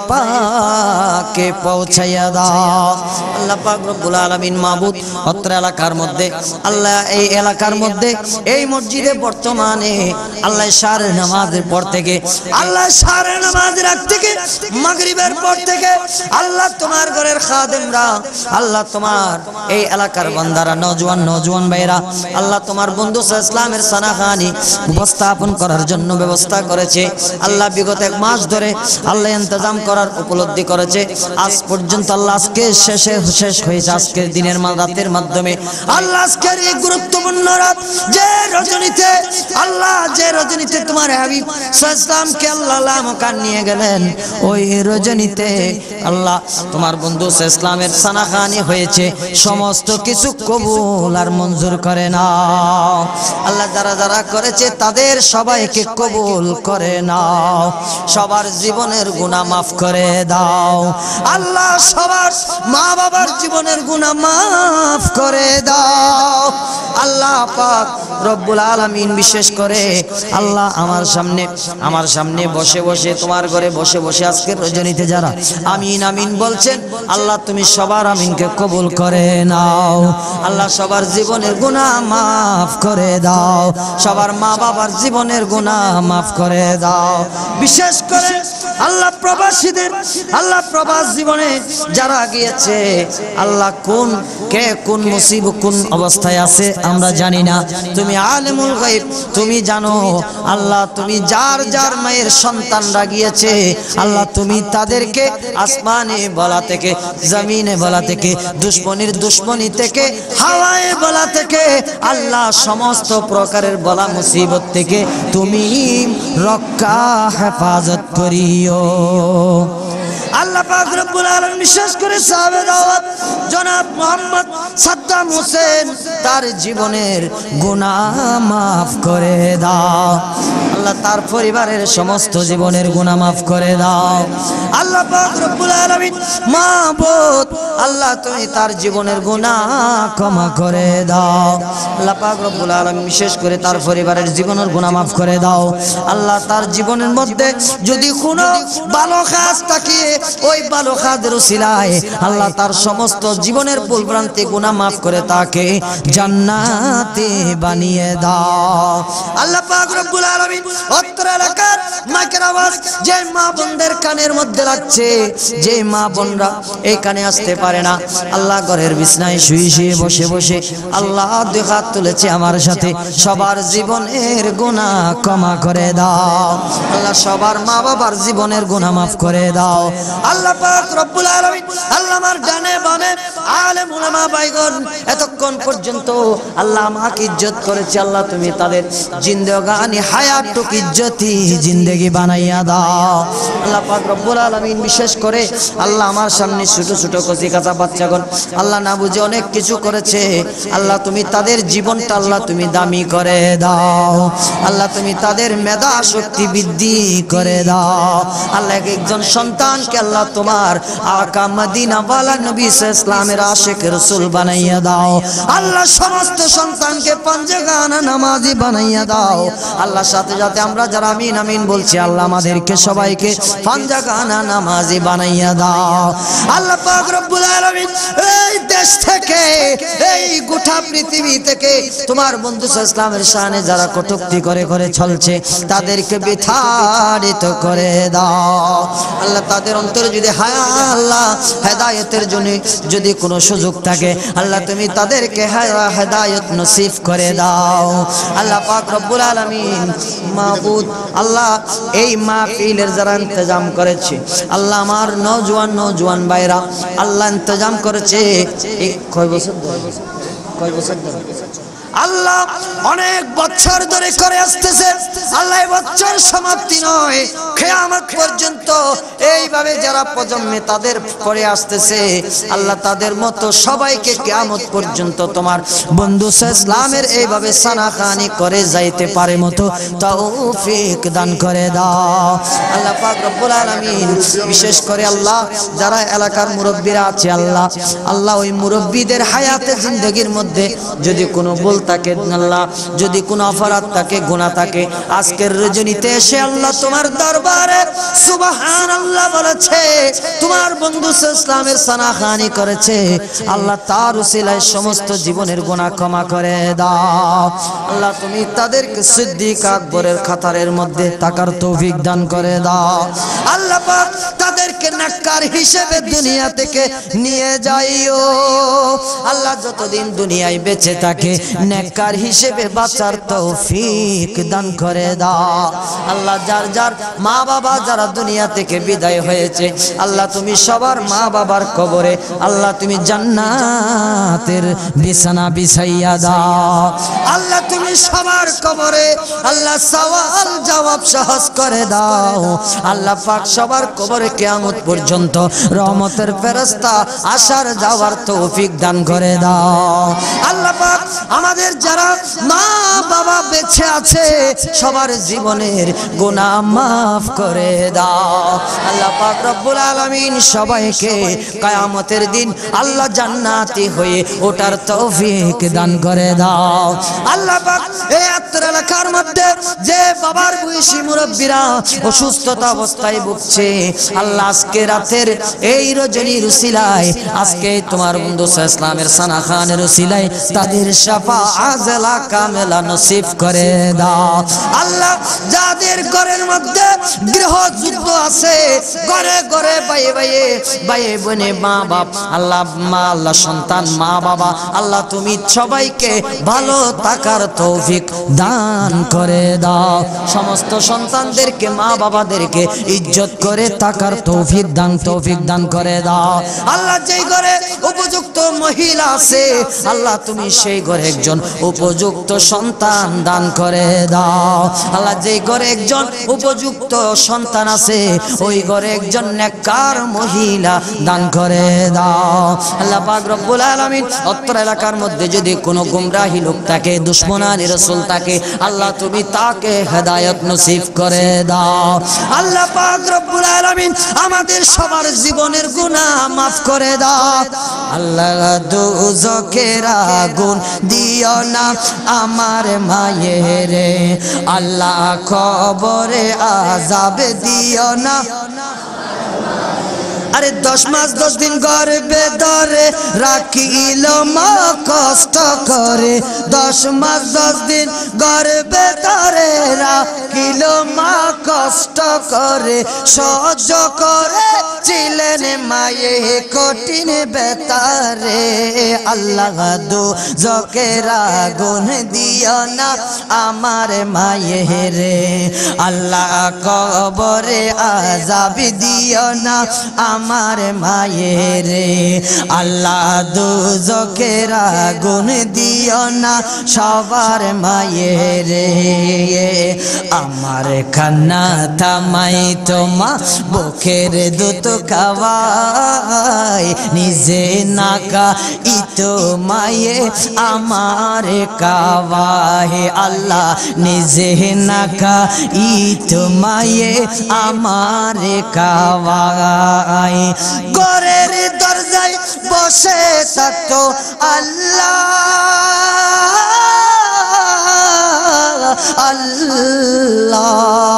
পাকে পৌঁছায়া দাও আল্লাহ পাক রব্বুল আলামিন মাবুদ অত্র এলাকার মধ্যে আল্লাহ এই এলাকার মধ্যে এই মসজিদে বর্তমানে আল্লাহ শারের নামাজের পর থেকে আল্লাহ শারের নামাজের আগ থেকে মাগরিবের পর থেকে আল্লাহ তোমার ঘরের খাদেমরা আল্লাহ তোমার এই এলাকার বান্দারা নওজোয়ান ভাইরা আল্লাহ তোমার বন্ধু ইসলামের সানাখানি উপস্থাপন করার জন্য ব্যবস্থা করেছে আল্লাহ বিগত এক মাস ধরে আল্লাহ ইন্তজাম করার উপলব্ধি করেছে আজ পর্যন্ত আল্লাহ আজকে শেষ হয়েছে আজকের দিনের রাতের মাধ্যমে আল্লাহ আজকের এই গুরুত্বপূর্ণ রাত যে রজনীতে তোমার হাবিব সাল্লামকে আল্লাহ লামকান নিয়ে গেলেন ওই রজনীতে আল্লাহ তোমার বন্ধু ইসলামের সানাখানি হয়েছে সমস্ত কিছু কিছু কবুল আর মঞ্জুর করে নাও আল্লাহ যারা যারা করেছে তাদের সবাইকে কবুল করে নাও সবার জীবনের গুনাহ মাফ করে দাও আল্লাহ সবার মা বাবার জীবনের গুনাহ মাফ করে দাও আল্লাহ পাক রব্বুল আলামিন বিশেষ করে আল্লাহ আমার সামনে বসে বসে তোমার ঘরে বসে বসে আজকের রজনীতে যারা আমিন আমিন বলছেন আল্লাহ তুমি সবার আমিনকে কবুল করে নাও আল্লাহ সবার জীবনের গুনাহ মাফ করে দাও সবার মা বাবার জীবনের গুনাহ মাফ করে দাও বিশেষ করে আল্লাহ প্রবাসীদের আল্লাহ প্রবাস জীবনে যারা গিয়েছে আল্লাহ কোন মুসিবত কোন অবস্থায় আছে আমরা জানি না তুমি আলিমুল গায়ব তুমি জানো আল্লাহ তুমি যার যার মায়ের সন্তানরা গিয়েছে আল্লাহ তুমি তাদেরকে আসমানে বলা থেকে জমিনে বলা থেকে দুশমনি থেকে হাওয়ায় বলা থেকে আল্লাহ সমস্ত প্রকারের বলা মুসিবত থেকে তুমি রক্ষা হেফাজত করিও আল্লাহ পাক রব্বুল আলামিন বিশেষ করে সাহাবে দাওয়াত জনাব মোহাম্মদ সাদ্দাম হোসেন তার জীবনের গুনাহ মাফ করে দাও আল্লাহ তার পরিবারের সমস্ত জীবনের গুনাহ মাফ করে দাও আল্লাহ পাক রব্বুল আলামিন মাবুদ আল্লাহ তুমি তার জীবনের গুনাহ ক্ষমা করে দাও আল্লাহ পাক রব্বুল আলামিন বিশেষ করে তার পরিবারের জীবনের গুনাহ মাফ করে দাও আল্লাহ তার জীবনের মধ্যে যদি কোনো ভালো কাজ থাকে ওই ভালো কাজের উসিলায় আল্লাহ তার সমস্ত জীবনের ভুলভ্রান্তি গুনাহ মাফ করে তাকে জান্নাতে বানিয়ে দাও আল্লাহ পাক রব্বুল আলামিন অত্র এলাকার মাইকের আওয়াজ যে মা বোনদের কানের মধ্যে লাগছে যে মা বোনরা এই কানে আসতে পারে না আল্লাহ ঘরের বিছনায় শুয়ে বসে বসে আল্লাহ দুই হাত তুলেছে আমার সাথে সবার জীবনের গুনাহ ক্ষমা করে দাও আল্লাহ সবার মা বাবার জীবনের গুনাহ মাফ করে দাও আল্লাহ পাক রব্বুল আলামিন আল্লাহ আমার ডানে বামে আলেম উলামা ভাইগণ এতক্ষণ পর্যন্ত আল্লাহ আমাকে ইজ্জত করেছে আল্লাহ তুমি তাদের জিন্দেগানি হায়াতটুক ইজ্জতি জিন্দেগি বানাইয়া দাও আল্লাহ পাক রব্বুল আলামিন বিশেষ করে আল্লাহ আমার সামনে ছোট ছোট কচি কাঁচা বাচ্চাগণ আল্লাহ না বুঝে অনেক কিছু করেছে আল্লাহ তুমি তাদের জীবনটা আল্লাহ তুমি দামি করে দাও আল্লাহ তুমি তাদের মেধা শক্তি বৃদ্ধি করে দাও আল্লাহ একজন সন্তানকে আল্লাহ তোমার আকা মদিনা ওয়ালা নবী ইসলামের আশিক রাসূল বানাইয়া দাও আল্লাহ সমস্ত সন্তানকে পাঁচগানা নামাজি বানাইয়া দাও আল্লাহ সাথে সাথে আমরা যারা আমিন আমিন বলছি আল্লাহ আমাদেরকে সবাইকে পাঁচগানা নামাজি বানাইয়া দাও আল্লাহ পাক রব্বুল আলামিন এই দেশ থেকে এই গোটা পৃথিবী থেকে তোমার বন্ধু ইসলামের শানে যারা কটূক্তি করে করে চলছে তাদেরকে বিতাড়িত করে দাও আল্লাহ তাদের অন্তরে যদি আল্লাহ হেদায়েতের জন্য যদি কোনো সুযোগ থাকে আল্লাহ তুমি তাদেরকে হেদায়েত নসিব করে দাও আল্লাহ পাক রব্বুল আলামিন মাবুদ আল্লাহ এই মাহফিলের যারা ইন্তজাম করেছে আল্লাহ আমার নওজোয়ান ভাইরা আল্লাহ ইন্তজাম করেছে কয় বছর আল্লাহ অনেক বছর ধরে করে আসতেছে আল্লাহ এই বছর সমাপ্তি নয় কিয়ামত পর্যন্ত এইভাবে যারা প্রজন্মে তাদের পরে আসতেছে আল্লাহ তাদের মতো সবাইকে কিয়ামত পর্যন্ত তোমার বন্ধু ইসলামের এইভাবে সানাখানি করে যাইতে পারে মতো তৌফিক দান করে দাও আল্লাহ পাক রব্বুল আলামিন বিশেষ করে আল্লাহ যারা এলাকার মুরব্বীরা আছে আল্লাহ ওই মুরব্বীদের হায়াতে জিন্দেগির মধ্যে যদি কোনো ভুল থাকে আল্লাহ যদি কোনো অপরাধ থাকে গুনাহ থাকে আজকের রজনীতে এসে আল্লাহ তোমার দরবারে সুবহানাল্লাহ বলেছে তোমার বন্ধু ইসলামের সানাখানি করেছে আল্লাহ তার উসিলায় সমস্ত জীবনের গুনাহ ক্ষমা করে দাও আল্লাহ তুমি তাদেরকে সিদ্দিক আকবরের খাতারের মধ্যে থাকার তৌফিক দান করে দাও আল্লাহ পাক তাদেরকে নাক্কার হিসেবে দুনিয়া থেকে নিয়ে যাইও আল্লাহ যতদিন দুনিয়ায় বেঁচে থাকে নেককার হিসেবে বাঁচার তৌফিক দান করে দাও আল্লাহ। যার যার মা বাবা যারা দুনিয়া থেকে বিদায় হয়েছে আল্লাহ তুমি সবার মা বাবার কবরে আল্লাহ তুমি জান্নাতের বিছানা বিছাইয়া দাও আল্লাহ। তুমি সবার কবরে আল্লাহ সওয়াল জবাব সহজ করে দাও আল্লাহ পাক। সবার কবরে কিয়ামত পর্যন্ত রহমতের ফেরেশতা আসার যাওয়ার তৌফিক দান করে দাও আল্লাহ পাক। আমাদের যারা মা বাবা বেঁচে আছে সবার জীবনের গুনাহ মাফ করে দাও আল্লাহ পাক রব্বুল আলামিন। সবাইকে কিয়ামতের দিন আল্লাহ জান্নাতি হয়ে ওঠার তৌফিক দান করে দাও আল্লাহ পাক। এই আত্র এলাকার মধ্যে যে বাবার বয়সী মুরব্বীরা অসুস্থতা অবস্থায় ভুগছে আল্লাহ আজকে রাতের এই রজনীর উসিলায় আজকে তোমার বন্ধু ইসলামের সানা খানের উসিলায় তাদের শাফাআত আজলা কামেলা নসিব করে দাও আল্লাহ। যাদের ঘরের মধ্যে গৃহযুদ্ধ আছে ঘরে ঘরে ভাইয়ে ভাইয়ে ভাইয়ে বোনে মা বাপ আল্লাহ মা আল্লাহ সন্তান মা বাবা আল্লাহ তুমি সবাইকে ভালো থাকার তৌফিক দান করে দাও। সমস্ত সন্তানদেরকে মা বাবাদেরকে ইজ্জত করে থাকার তৌফিক দান করে দাও আল্লাহ। যেই ঘরে উপযুক্ত মহিলা আছে আল্লাহ তুমি সেই ঘরে একজন উপযুক্ত সন্তান দান করে দাও আল্লাহ। যেই ঘরে একজন উপযুক্ত সন্তান আছে ওই ঘরে একজন নেককার মহিলা দান করে দাও আল্লাহ পাক রব্বুল আলামিন। অত্র এলাকার মধ্যে যদি কোনো গুমরাহি লোক থাকে দুশমনানি রাসূল থাকে আল্লাহ তুমি তাকে হেদায়েত নসিব করে দাও আল্লাহ পাক রব্বুল আলামিন। আমাদের সবার জীবনের গুনাহ মাফ করে দাও আল্লাহ। দুজকের আগুন দিও না আমার মায়েরে আল্লাহ, কবরে আযাব দিও না। আরে 10 মাস 10 দিন গর্ভে ধরে রাখিল মা কষ্ট করে 10 মাস 10 দিন গর্ভে ধরে রাখিল মা কষ্ট করে সহ্য করে ছিলেন মায়ে কঠিন বেতারে আল্লাহ। দুজকের আগুন দিও না আমার মায়েরে আল্লাহ, কবরে আযাব দিও না আমার মায়েরে আল্লাহ। দুজকের আগুন দিও না সবার মায়েরে আমার কান্না থামাই তোমা বুকের দুধ খাওয়াই নিজে না খাইতো মায়ে আমার কাওয়াই আল্লাহ। নিজে না খাইতো মায়ে আমার কাওয়াই ঘরের দরজায় বসে থাকতো আল্লাহ আল্লাহ।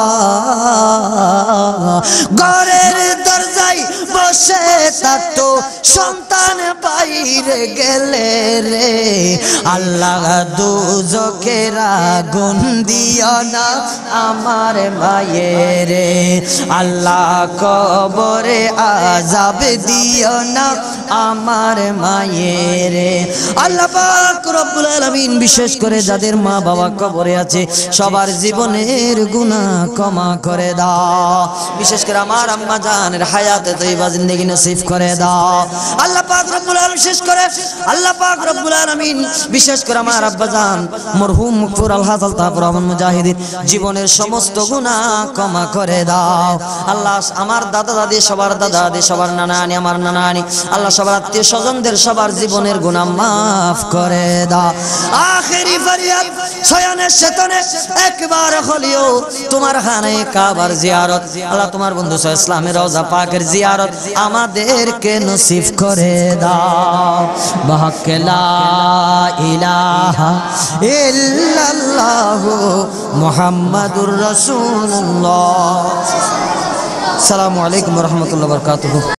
ঘরের দরজায় বসে থাকতো সন্তান বাইরে গেলে রে আল্লাহ। দুজকের আগুন দিও না আমার মায়েরে আল্লাহ, কবরে আযাব দিও না আমার মায়েরে আল্লাহ পাক রব্বুল আলামিন। বিশেষ করে যাদের মা বাবা কবরে আছে সবার জীবনের গুনাহ ক্ষমা করে দাও। বিশেষ করে আমার আম্মা জানের হায়াতে তয়্যিবা জিন্দেগি নসিব করে দাও আল্লাহ পাক রব্বুল আলামিন। বিশেষ করে আল্লাহ পাক রব্বুল আলামিন বিশেষ করে আমার আব্বা জান মরহুম মুকফুর আলহাজ আলতাফ রহমান মুজাহিদের জীবনের সমস্ত গুনাহ ক্ষমা করে দাও আল্লাহ। আমার দাদা দাদি সবার দাদা দাদি সবার নানা নানি আমার নানা নানি আল্লাহ সবার আত্মীয় স্বজনদের সবার জীবনের গুনাহ মাফ করে দাও। আখেরি ফরিয়াদ শয়নের শেতানে একবার হলিও তোমার খানে কাবার জিয়ারত আল্লাহ, তোমার বন্ধু ইসলামের রওজা পাকের জিয়ারত আমাদেরকে নসিব করে দাও। বাহক লা ইলাহা ইল্লাল্লাহু মুহাম্মাদুর রাসূলুল্লাহ। আসসালামু আলাইকুম ওয়া রাহমাতুল্লাহি ওয়া বারাকাতুহু।